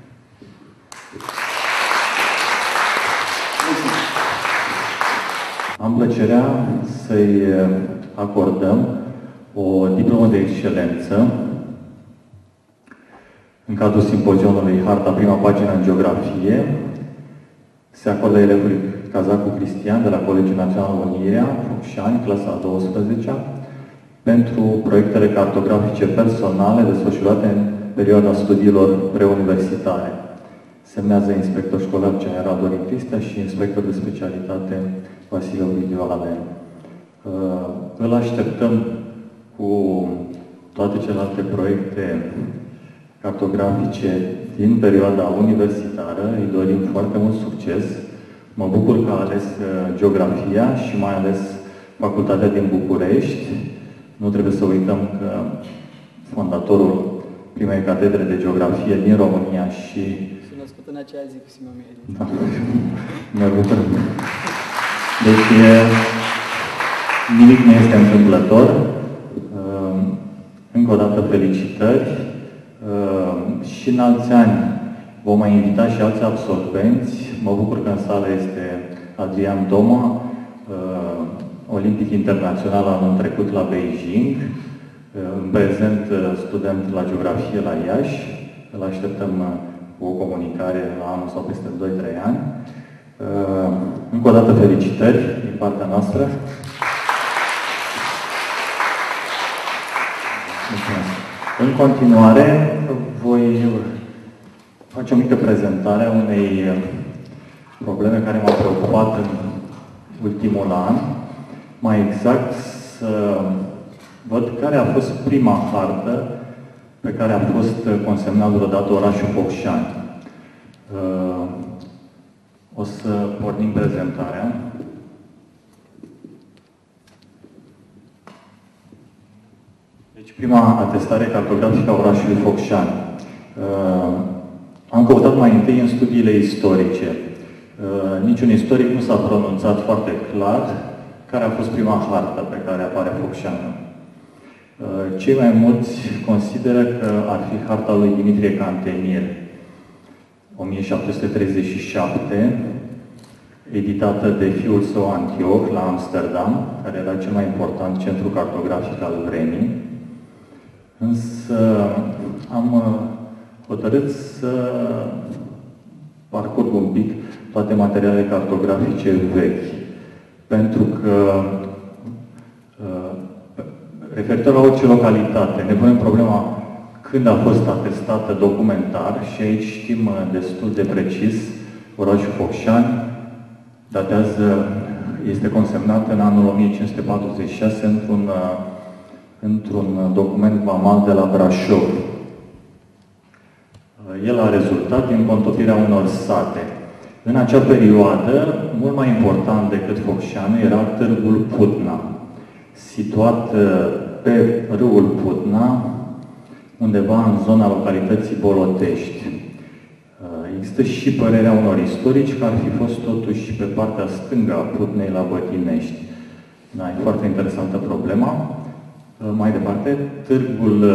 Am plăcerea să-i acordăm o diplomă de excelență în cadrul simpozionului Harta, prima pagină în geografie. Se acordă elevului Cazacu Cristian de la Colegiul Național Unirea, Focșani, clasa a douăsprezecea, pentru proiectele cartografice personale desfășurate în perioada studiilor preuniversitare. Semnează inspector școlar general Dorin Cristea și inspector de specialitate Vasile Ovidiu Alamen. Îl așteptăm cu toate celelalte proiecte cartografice din perioada universitară. Îi dorim foarte mult succes. Mă bucur că a ales geografia și mai ales Facultatea din București. Nu trebuie să uităm că fondatorul primei catedre de geografie din România și... S-a născut în aceea zi cu Simon Mieli. Da, mă bucur. Deci, nimic nu este întâmplător. Încă o dată felicitări. Și în alți ani vom mai invita și alți absolvenți. Mă bucur că în sală este Adrian Doma, olimpic internațional anul trecut la Beijing, în prezent student la geografie la Iași. Îl așteptăm cu o comunicare la anul sau peste doi trei ani. Încă o dată felicitări din partea noastră. Mulțumesc. În continuare, voi face o mică prezentare a unei probleme care m-a preocupat în ultimul an. Mai exact, să văd care a fost prima hartă pe care a fost consemnat vreodată orașul Focșani. O să pornim prezentarea. Deci, prima atestare cartografică a orașului Focșani. Am căutat mai întâi în studiile istorice. Niciun istoric nu s-a pronunțat foarte clar care a fost prima hartă pe care apare Focșani. Cei mai mulți consideră că ar fi harta lui Dimitrie Cantemir, o mie șapte sute treizeci și șapte, editată de fiul său Antioch la Amsterdam, care era cel mai important centru cartografic al vremii. Însă am hotărât să parcurg un pic toate materialele cartografice vechi, pentru că referitor la orice localitate, ne punem problema când a fost atestată documentar și aici știm destul de precis, orașul Focșani datează, este consemnat în anul o mie cinci sute patruzeci și șase într-un într-un document vamal de la Brașov. El a rezultat din contopirea unor sate. În acea perioadă, mult mai important decât Focșani era Târgul Putna, situat pe râul Putna, undeva în zona localității Bolotești. Există și părerea unor istorici că ar fi fost totuși pe partea stângă a Putnei la Bătinești. Da, e foarte interesantă problema. Mai departe, Târgul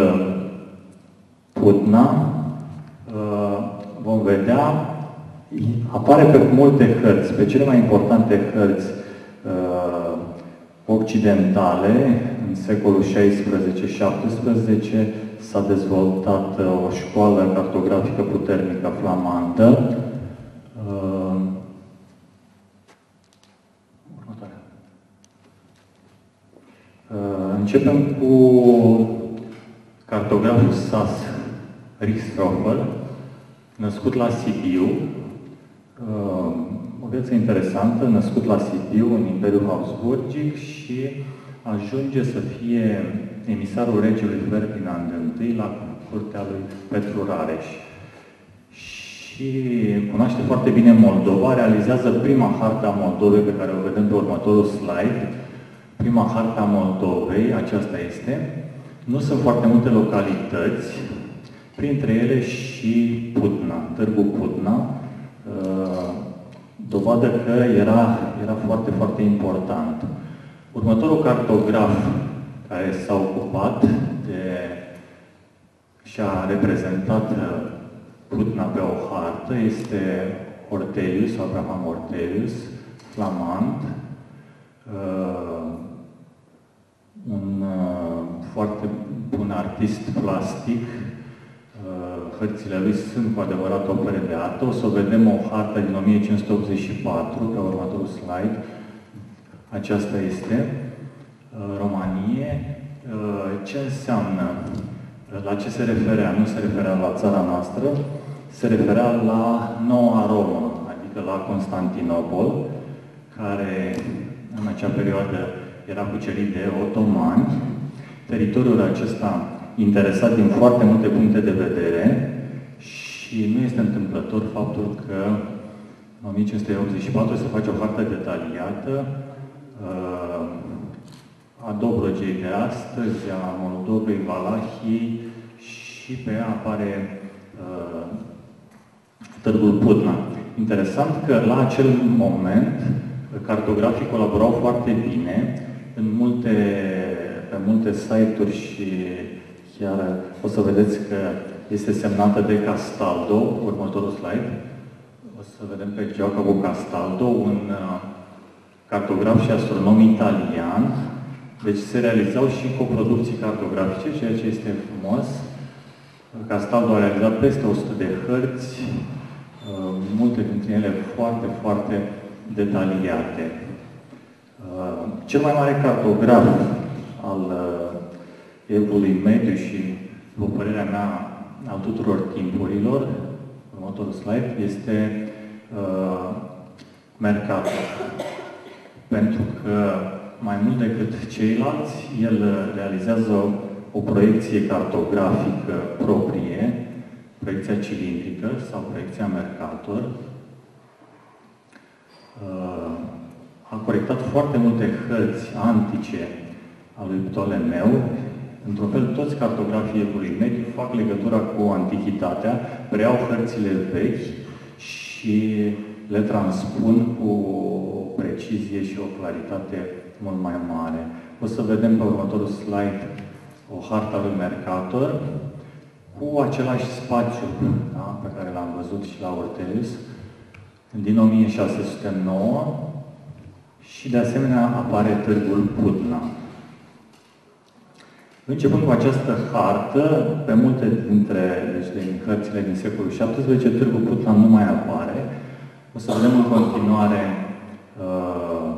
Putna, vom vedea, apare pe multe hărți, pe cele mai importante hărți occidentale, în secolul șaisprezece șaptesprezece, s-a dezvoltat o școală cartografică puternică flamandă. Începem cu cartograful sas Richthofen, născut la Sibiu, o viață interesantă, născut la Sibiu, în Imperiul Habsburgic, și ajunge să fie emisarul regelui Ferdinand I la curtea lui Petru Rareș. Și cunoaște foarte bine Moldova, realizează prima hartă a Moldovei, pe care o vedem pe următorul slide. Prima hartă a Moldovei, aceasta este. Nu sunt foarte multe localități, printre ele și Putna, Târgul Putna, dovadă că era, era foarte, foarte important. Următorul cartograf care s-a ocupat de și a reprezentat Putna pe o hartă este Ortelius, Abraham Ortelius, flamand, un foarte bun artist plastic. Hărțile lui sunt cu adevărat opere de artă. O să vedem o hartă din o mie cinci sute optzeci și patru, pe următorul slide. Aceasta este Romanie. Ce înseamnă? La ce se referea? Nu se referea la țara noastră, se referea la Noua Romă, adică la Constantinopol, care în acea perioadă era cucerit de otomani. Teritoriul acesta interesat din foarte multe puncte de vedere și nu este întâmplător faptul că în o mie cinci sute optzeci și patru se face o hartă detaliată a Dobrogei de astăzi, a Moldovei, Valahiei, și pe ea apare uh, Târgul Putna. Interesant că la acel moment cartografii colaborau foarte bine în multe, pe multe site-uri și chiar o să vedeți că este semnată de Castaldo, următorul slide. O să vedem pe Giacomo Castaldo, un uh, cartograf și astronom italian. Deci se realizau și coproducții cartografice, ceea ce este frumos. Castaldo a realizat peste o sută de hărți, uh, multe dintre ele foarte, foarte detaliate. Uh, cel mai mare cartograf al uh, evului mediu și, după părerea mea, al tuturor timpurilor, următorul slide, este uh, Mercator. Pentru că mai mult decât ceilalți, el realizează o proiecție cartografică proprie, proiecția cilindrică sau proiecția Mercator. A corectat foarte multe hărți antice a lui Ptolemeu. Într-un fel, toți cartografii Evului Mediu fac legătura cu Antichitatea, preiau hărțile vechi și le transpun cu o precizie și o claritate mult mai mare. O să vedem pe următorul slide o hartă lui Mercator cu același spațiu, da, pe care l-am văzut și la Ortelius, din o mie șase sute nouă și de asemenea apare Târgul Putna. Începând cu această hartă, pe multe dintre deci, din hărțile din secolul șaptesprezece, Târgul Putna nu mai apare. O să vedem în continuare uh,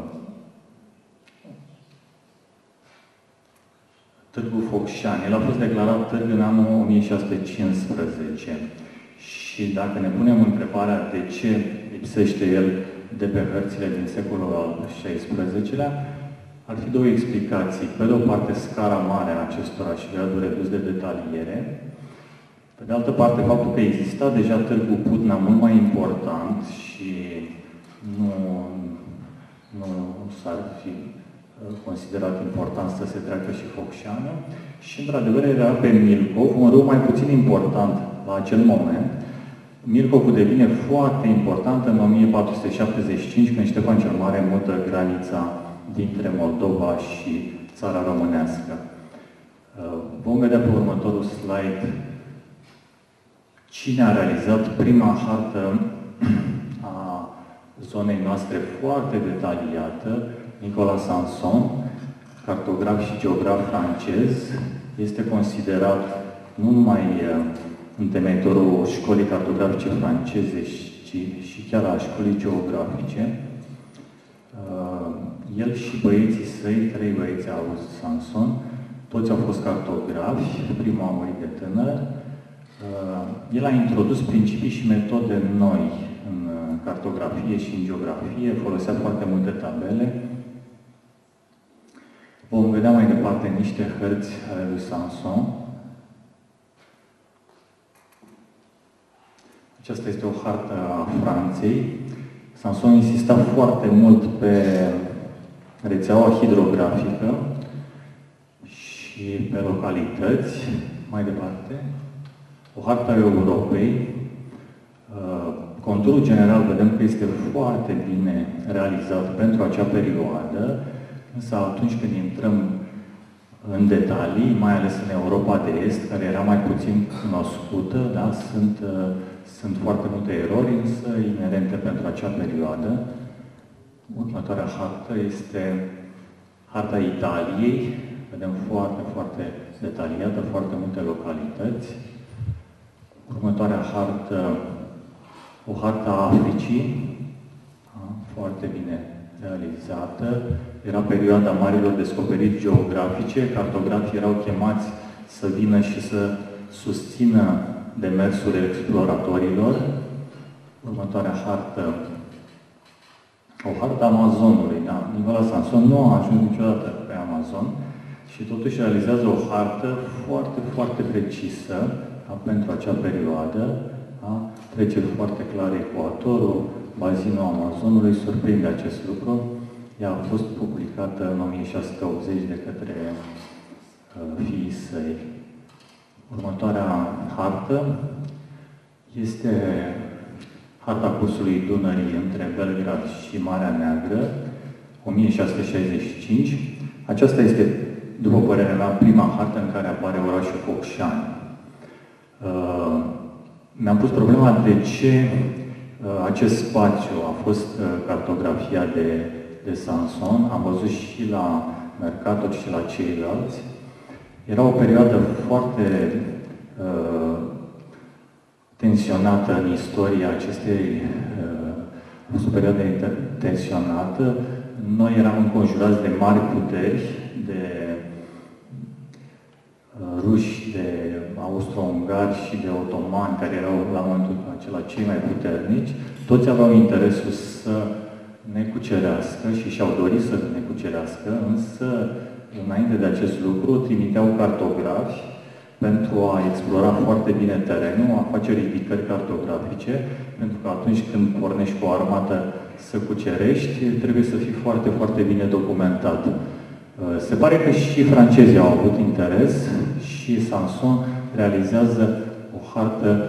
Târgul Focșani. El a fost declarat târg în anul o mie șase sute cincisprezece. Și dacă ne punem întrebarea de ce lipsește el de pe hărțile din secolul al șaisprezecelea, ar fi două explicații. Pe de o parte, scara mare a acestora și gradul redus de detaliere. Pe de altă parte, faptul că exista deja Târgul Putna mult mai important și nu, nu s-ar fi considerat important să se treacă și Focșani. Și, într-adevăr, era pe Milcov, un râu mai puțin important la acel moment. Milcovul devine foarte important în o mie patru sute șaptezeci și cinci, când Ștefan cel Mare mută granița dintre Moldova și țara românească. Vom vedea pe următorul slide cine a realizat prima hartă a zonei noastre foarte detaliată, Nicolas Sanson, cartograf și geograf francez. Este considerat nu numai întemeitorul școlii cartografice franceze, ci și chiar a școlii geografice. El și băieții săi, trei băieți au avut Sanson, toți au fost cartografi, primul a murit de tânăr. El a introdus principii și metode noi în cartografie și în geografie, folosea foarte multe tabele. Vom vedea mai departe niște hărți ale lui Sanson. Aceasta este o hartă a Franței. Sanson insista foarte mult pe rețeaua hidrografică și pe localități. Mai departe, o hartă a Europei. Conturul general vedem că este foarte bine realizat pentru acea perioadă, însă atunci când intrăm în detalii, mai ales în Europa de Est, care era mai puțin cunoscută, da? sunt, sunt foarte multe erori, însă inerente pentru acea perioadă. Următoarea hartă este harta Italiei. Vedem foarte, foarte detaliată, foarte multe localități. Următoarea hartă, o hartă a Africii, foarte bine realizată. Era perioada marilor descoperiri geografice. Cartografii erau chemați să vină și să susțină demersul exploratorilor. Următoarea hartă, o hartă Amazonului. Da? Nicolas Sanson nu a ajuns niciodată pe Amazon și totuși realizează o hartă foarte, foarte precisă, da? Pentru acea perioadă. Da? Trece foarte clar ecuatorul, bazinul Amazonului, surprinde acest lucru. Ea a fost publicată în o mie șase sute optzeci de către uh, fiii săi. Următoarea hartă este harta cursului Dunării între Belgrad și Marea Neagră, o mie șase sute șaizeci și cinci. Aceasta este, după părerea mea, prima hartă în care apare orașul Focșani. Uh, Mi-am pus problema de ce uh, acest spațiu a fost uh, cartografiat de, de Sanson. Am văzut și la Mercator și la ceilalți. Era o perioadă foarte uh, tensionată în istoria acestei, uh, o perioadă tensionată. Noi eram înconjurați de mari puteri, de uh, ruși, de austro-ungari și de otomani, care erau la momentul acela cei mai puternici. Toți aveau interesul să ne cucerească și și-au dorit să ne cucerească, însă, înainte de acest lucru, trimiteau cartografi pentru a explora foarte bine terenul, a face ridicări cartografice, pentru că atunci când pornești cu o armată să cucerești, trebuie să fii foarte, foarte bine documentat. Se pare că și francezii au avut interes și Sanson realizează o hartă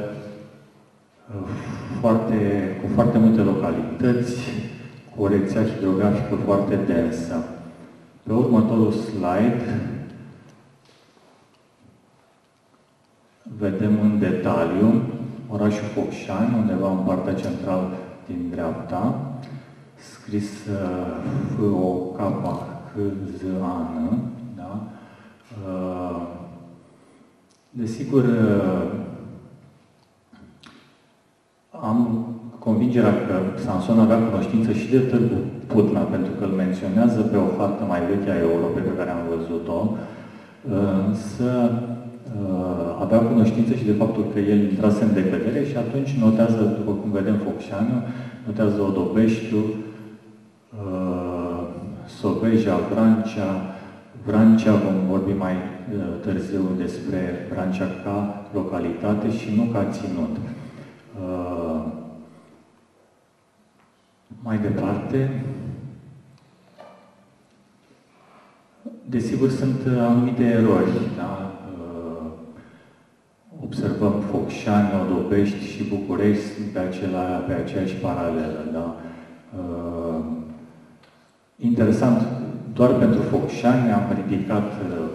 foarte, cu foarte multe localități, cu o rețea hidrografică foarte densă. Pe următorul slide vedem în detaliu orașul Focșani, undeva în partea centrală din dreapta, scris F O K C Z A N. Da? Desigur, am convingerea că Sanson avea cunoștință și de Târgu Putna, pentru că îl menționează pe o hartă mai veche a Europei pe care am văzut-o, însă avea cunoștință și de faptul că el intrase în decădere și atunci notează, după cum vedem Focșaniu, notează Odobeștiu, Soveja, Vrancea. Vrancea, vom vorbi mai târziu despre Vrancea ca localitate și nu ca ținut. Mai departe, desigur, sunt anumite erori. Da? Observăm Focșani, Odobești și București pe, acela, pe aceeași paralelă. Da? Interesant, doar pentru Focșani am ridicat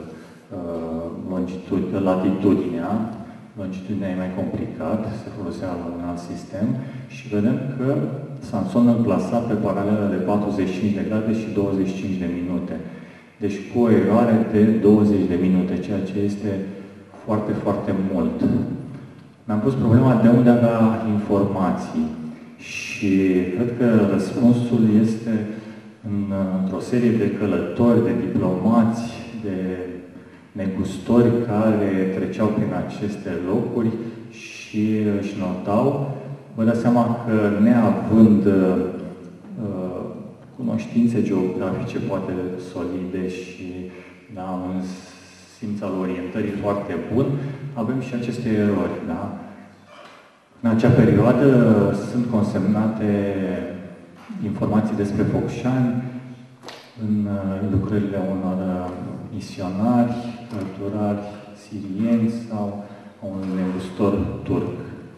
uh, latitudinea. Longitudinea e mai complicat, se folosea un alt sistem și vedem că Sanson îl plasa pe paralelă de patruzeci și cinci de grade și douăzeci și cinci de minute. Deci cu o eroare de douăzeci de minute, ceea ce este foarte, foarte mult. Mi-am pus problema de unde avea informații și cred că răspunsul este în, într-o serie de călători, de diplomați, de negustori care treceau prin aceste locuri și își notau. Vă dați seama că neavând uh, cunoștințe geografice poate solide și da, un simț al orientării foarte bun, avem și aceste erori. Da? În acea perioadă sunt consemnate informații despre Focșani în lucrările unor misionari, călturari sirieni sau a unui negustor turc.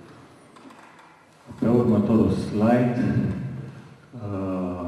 Pe următorul slide uh,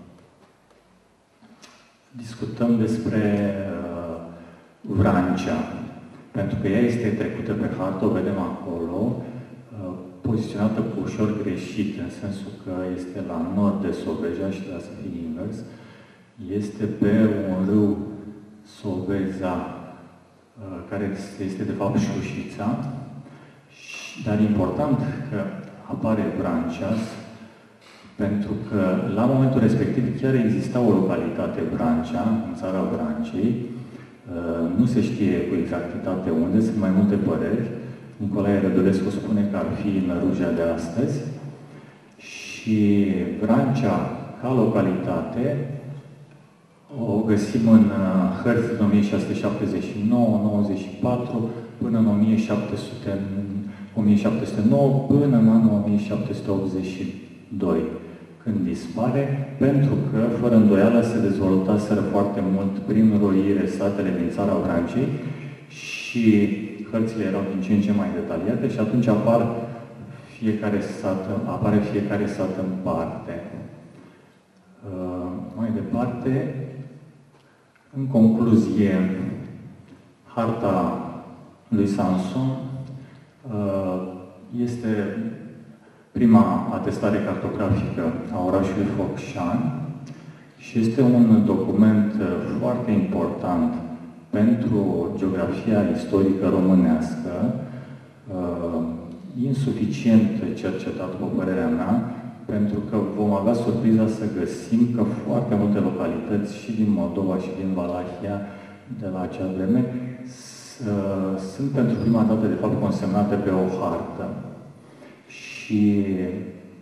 discutăm despre uh, Vrancea, pentru că ea este trecută pe hartă, o vedem acolo, uh, poziționată cu ușor greșit, în sensul că este la nord de Soveja și trebuie să fie invers. Este pe un râu Soveza, care este de fapt Șușița, dar important că apare Vrancea, pentru că la momentul respectiv chiar exista o localitate Vrancea, în țara Vrancei, nu se știe cu exactitate unde, sunt mai multe păreri. Nicolae Rădulescu spune că ar fi în Ruja de astăzi și Vrancea ca localitate o găsim în hărți din o mie șase sute șaptezeci și nouă nouăzeci și patru până în o mie șapte sute nouă până în anul o mie șapte sute optzeci și doi, când dispare, pentru că, fără îndoială, se dezvoltaseră foarte mult prin roire satele din țara Vrancei și hărțile erau din ce în ce mai detaliate și atunci apar fiecare sat, apare fiecare sat în parte. Uh, mai departe, în concluzie, harta lui Sanson uh, este prima atestare cartografică a orașului Focșani și este un document foarte important pentru geografia istorică românească, uh, insuficient cercetat, cu părerea mea, pentru că vom avea surpriza să găsim că foarte multe localități și din Moldova și din Valahia de la acea vreme sunt pentru prima dată, de fapt, consemnate pe o hartă. Și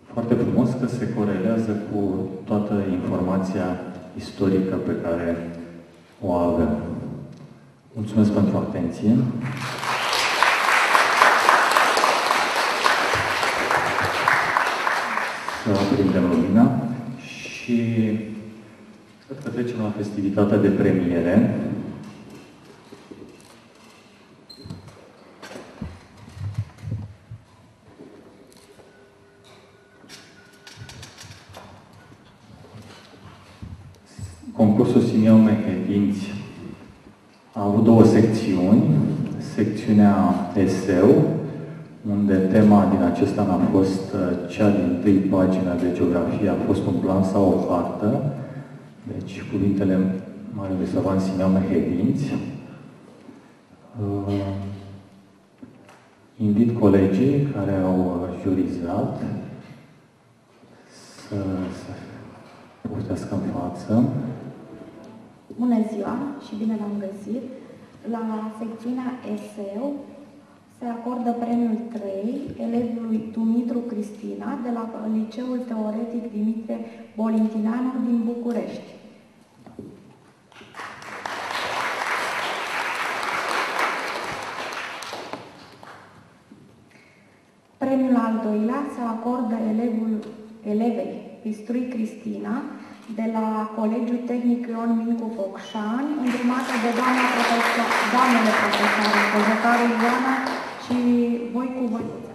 Foarte frumos că se corelează cu toată informația istorică pe care o avem. Mulțumesc pentru atenție. Să aprindem lumina și cred că trecem la festivitatea de premiere. Concursul Simeon Mehedinți a avut două secțiuni. Secțiunea eseu, unde tema din acest an a fost cea din tâi pagină de geografie, a fost un plan sau o hartă. Deci, cuvintele Marele Savan Simeon Mehedinți. Uh, invit colegii care au jurizat să, să poftească în față. Bună ziua și bine l-am găsit! La secțiunea eseu se acordă premiul trei elevului Dumitru Cristina de la Liceul Teoretic Dimitrie Bolintineanu din București. Premiul al doilea se acordă elevul, elevei Pistrui Cristina de la Colegiul Tehnic Ion Mincu Focșani, îndrumată de doamna profesor, doamnele profesoare, Cojocaru Ioana și Voicu Voicuță.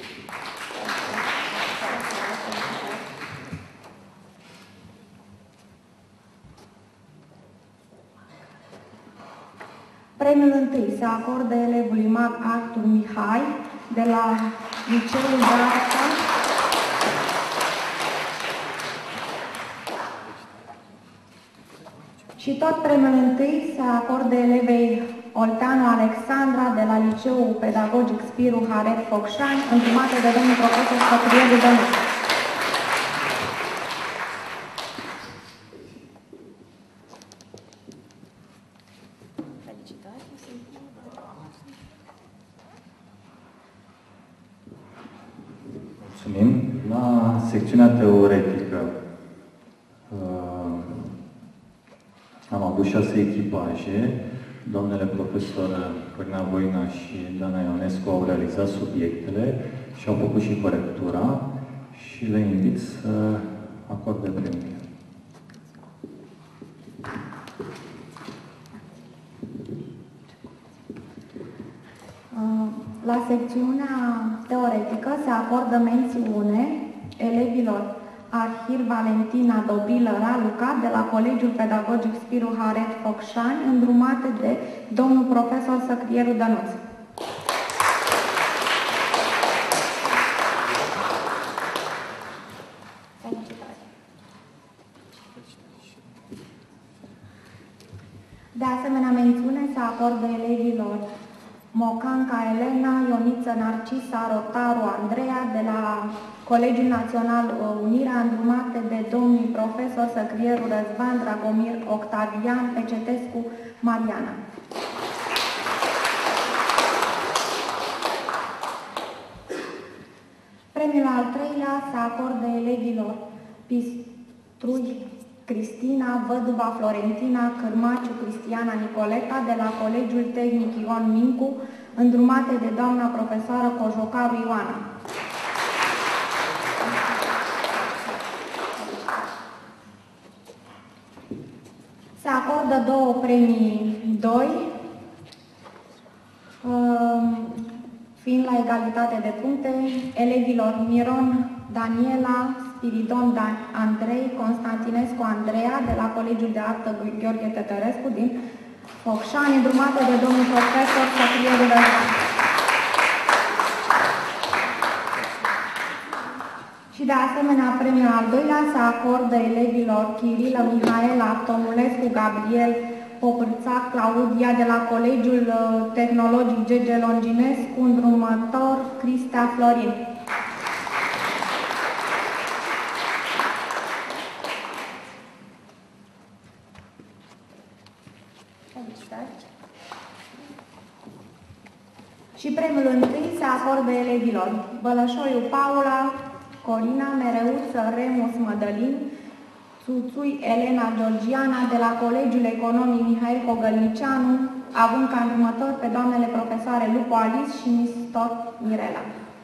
Premiul întâi se acordă elevului mag Artur Mihai de la Liceul de Artă și tot premiul întâi se acordă elevei Olteanu Alexandra de la Liceul Pedagogic Spiru Haret Focșani, îndrumată de domnul profesor Săcrielu Dănuț. Mulțumim. La secțiunea teoretică uh, am avut șase echipaje. Doamnele profesor Corina Voina și Dana Ionescu au realizat subiectele și au făcut și corectura și le invit să acorde premiul. La secțiunea teoretică se acordă mențiune elevilor Arhir Valentina Dobilă Raluca de la Colegiul Pedagogic Spiru Haret Focșani, îndrumate de domnul profesor Săcrielu Dănuț. De asemenea, mențiune se acordă elevilor Mocanca Elena, Ioniță Narcisa, Rotaru Andreea de la Colegiul Național Unirea, îndrumate de domnii profesor Săcrieru Răzvan, Dragomir Octavian, Pecetescu Mariana. Premiul al treilea se acordă elevilor Pistrui Cristina, Văduva Florentina, Cârmaciu Cristiana Nicoleta de la Colegiul Tehnic Ion Mincu, îndrumate de doamna profesoară Cojocaru Ioana. Se acordă două premii doi, fiind la egalitate de puncte, elevilor Miron Daniela, Spiridon Dan Andrei, Constantinescu Andreea de la Colegiul de Artă Gheorghe Tătărescu din Focșani, îndrumate de domnul profesor Săcrielu Răzvan. Și de asemenea, premiul al doilea se acordă elevilor Chirilă Mihaela, Tomulescu Gabriel, Popârțac Claudia de la Colegiul Tehnologic G G Longinescu, îndrumător Cristea Florin. Și premiul întâi se acordă elevilor Bălășoiu Paula, Corina, Mereuță, Remus, Mădălin, Țuțui, Elena, Georgiana, de la Colegiul Economic Mihail Cogălnicianu, având ca următor pe doamnele profesoare Lupu Alice și Nistor Mirela.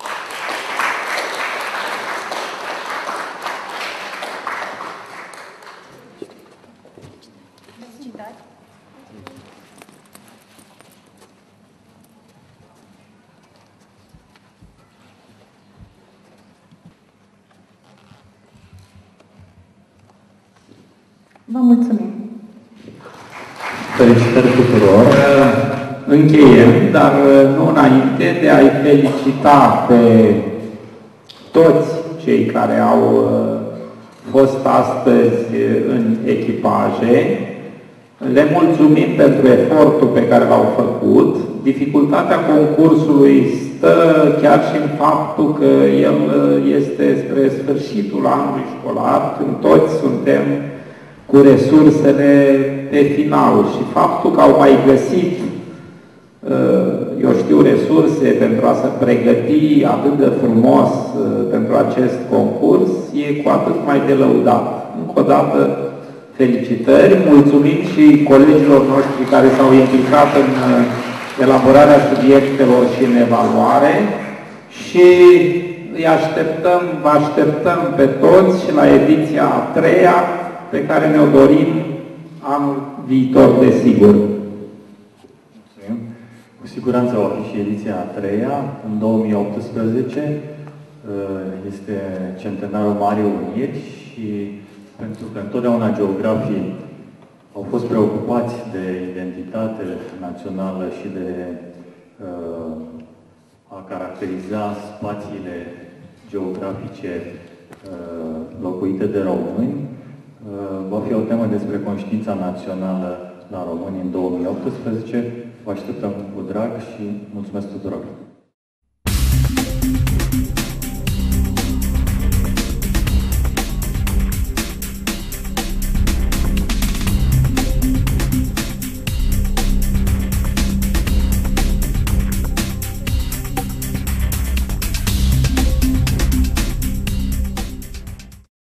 Vă mulțumim! Felicitări tuturor! Încheiem, dar nu înainte de a-i felicita pe toți cei care au fost astăzi în echipaje. Le mulțumim pentru efortul pe care l-au făcut. Dificultatea concursului stă chiar și în faptul că el este spre sfârșitul anului școlar, când toți suntem cu resursele pe final și faptul că au mai găsit, eu știu, resurse pentru a se pregăti atât de frumos pentru acest concurs, e cu atât mai de lăudat. Încă o dată, felicitări, mulțumim și colegilor noștri care s-au implicat în elaborarea subiectelor și în evaluare și îi așteptăm, vă așteptăm pe toți și la ediția a treia, pe care ne-o dorim anul viitor, desigur. Mulțumim. Cu siguranță va fi și ediția a treia, în două mii optsprezece. Este centenarul Marii Uniri și pentru că întotdeauna geografii au fost preocupați de identitate națională și de a caracteriza spațiile geografice locuite de români, va fi o temă despre conștiința națională la români în două mii optsprezece. Vă așteptăm cu drag și mulțumesc tuturor!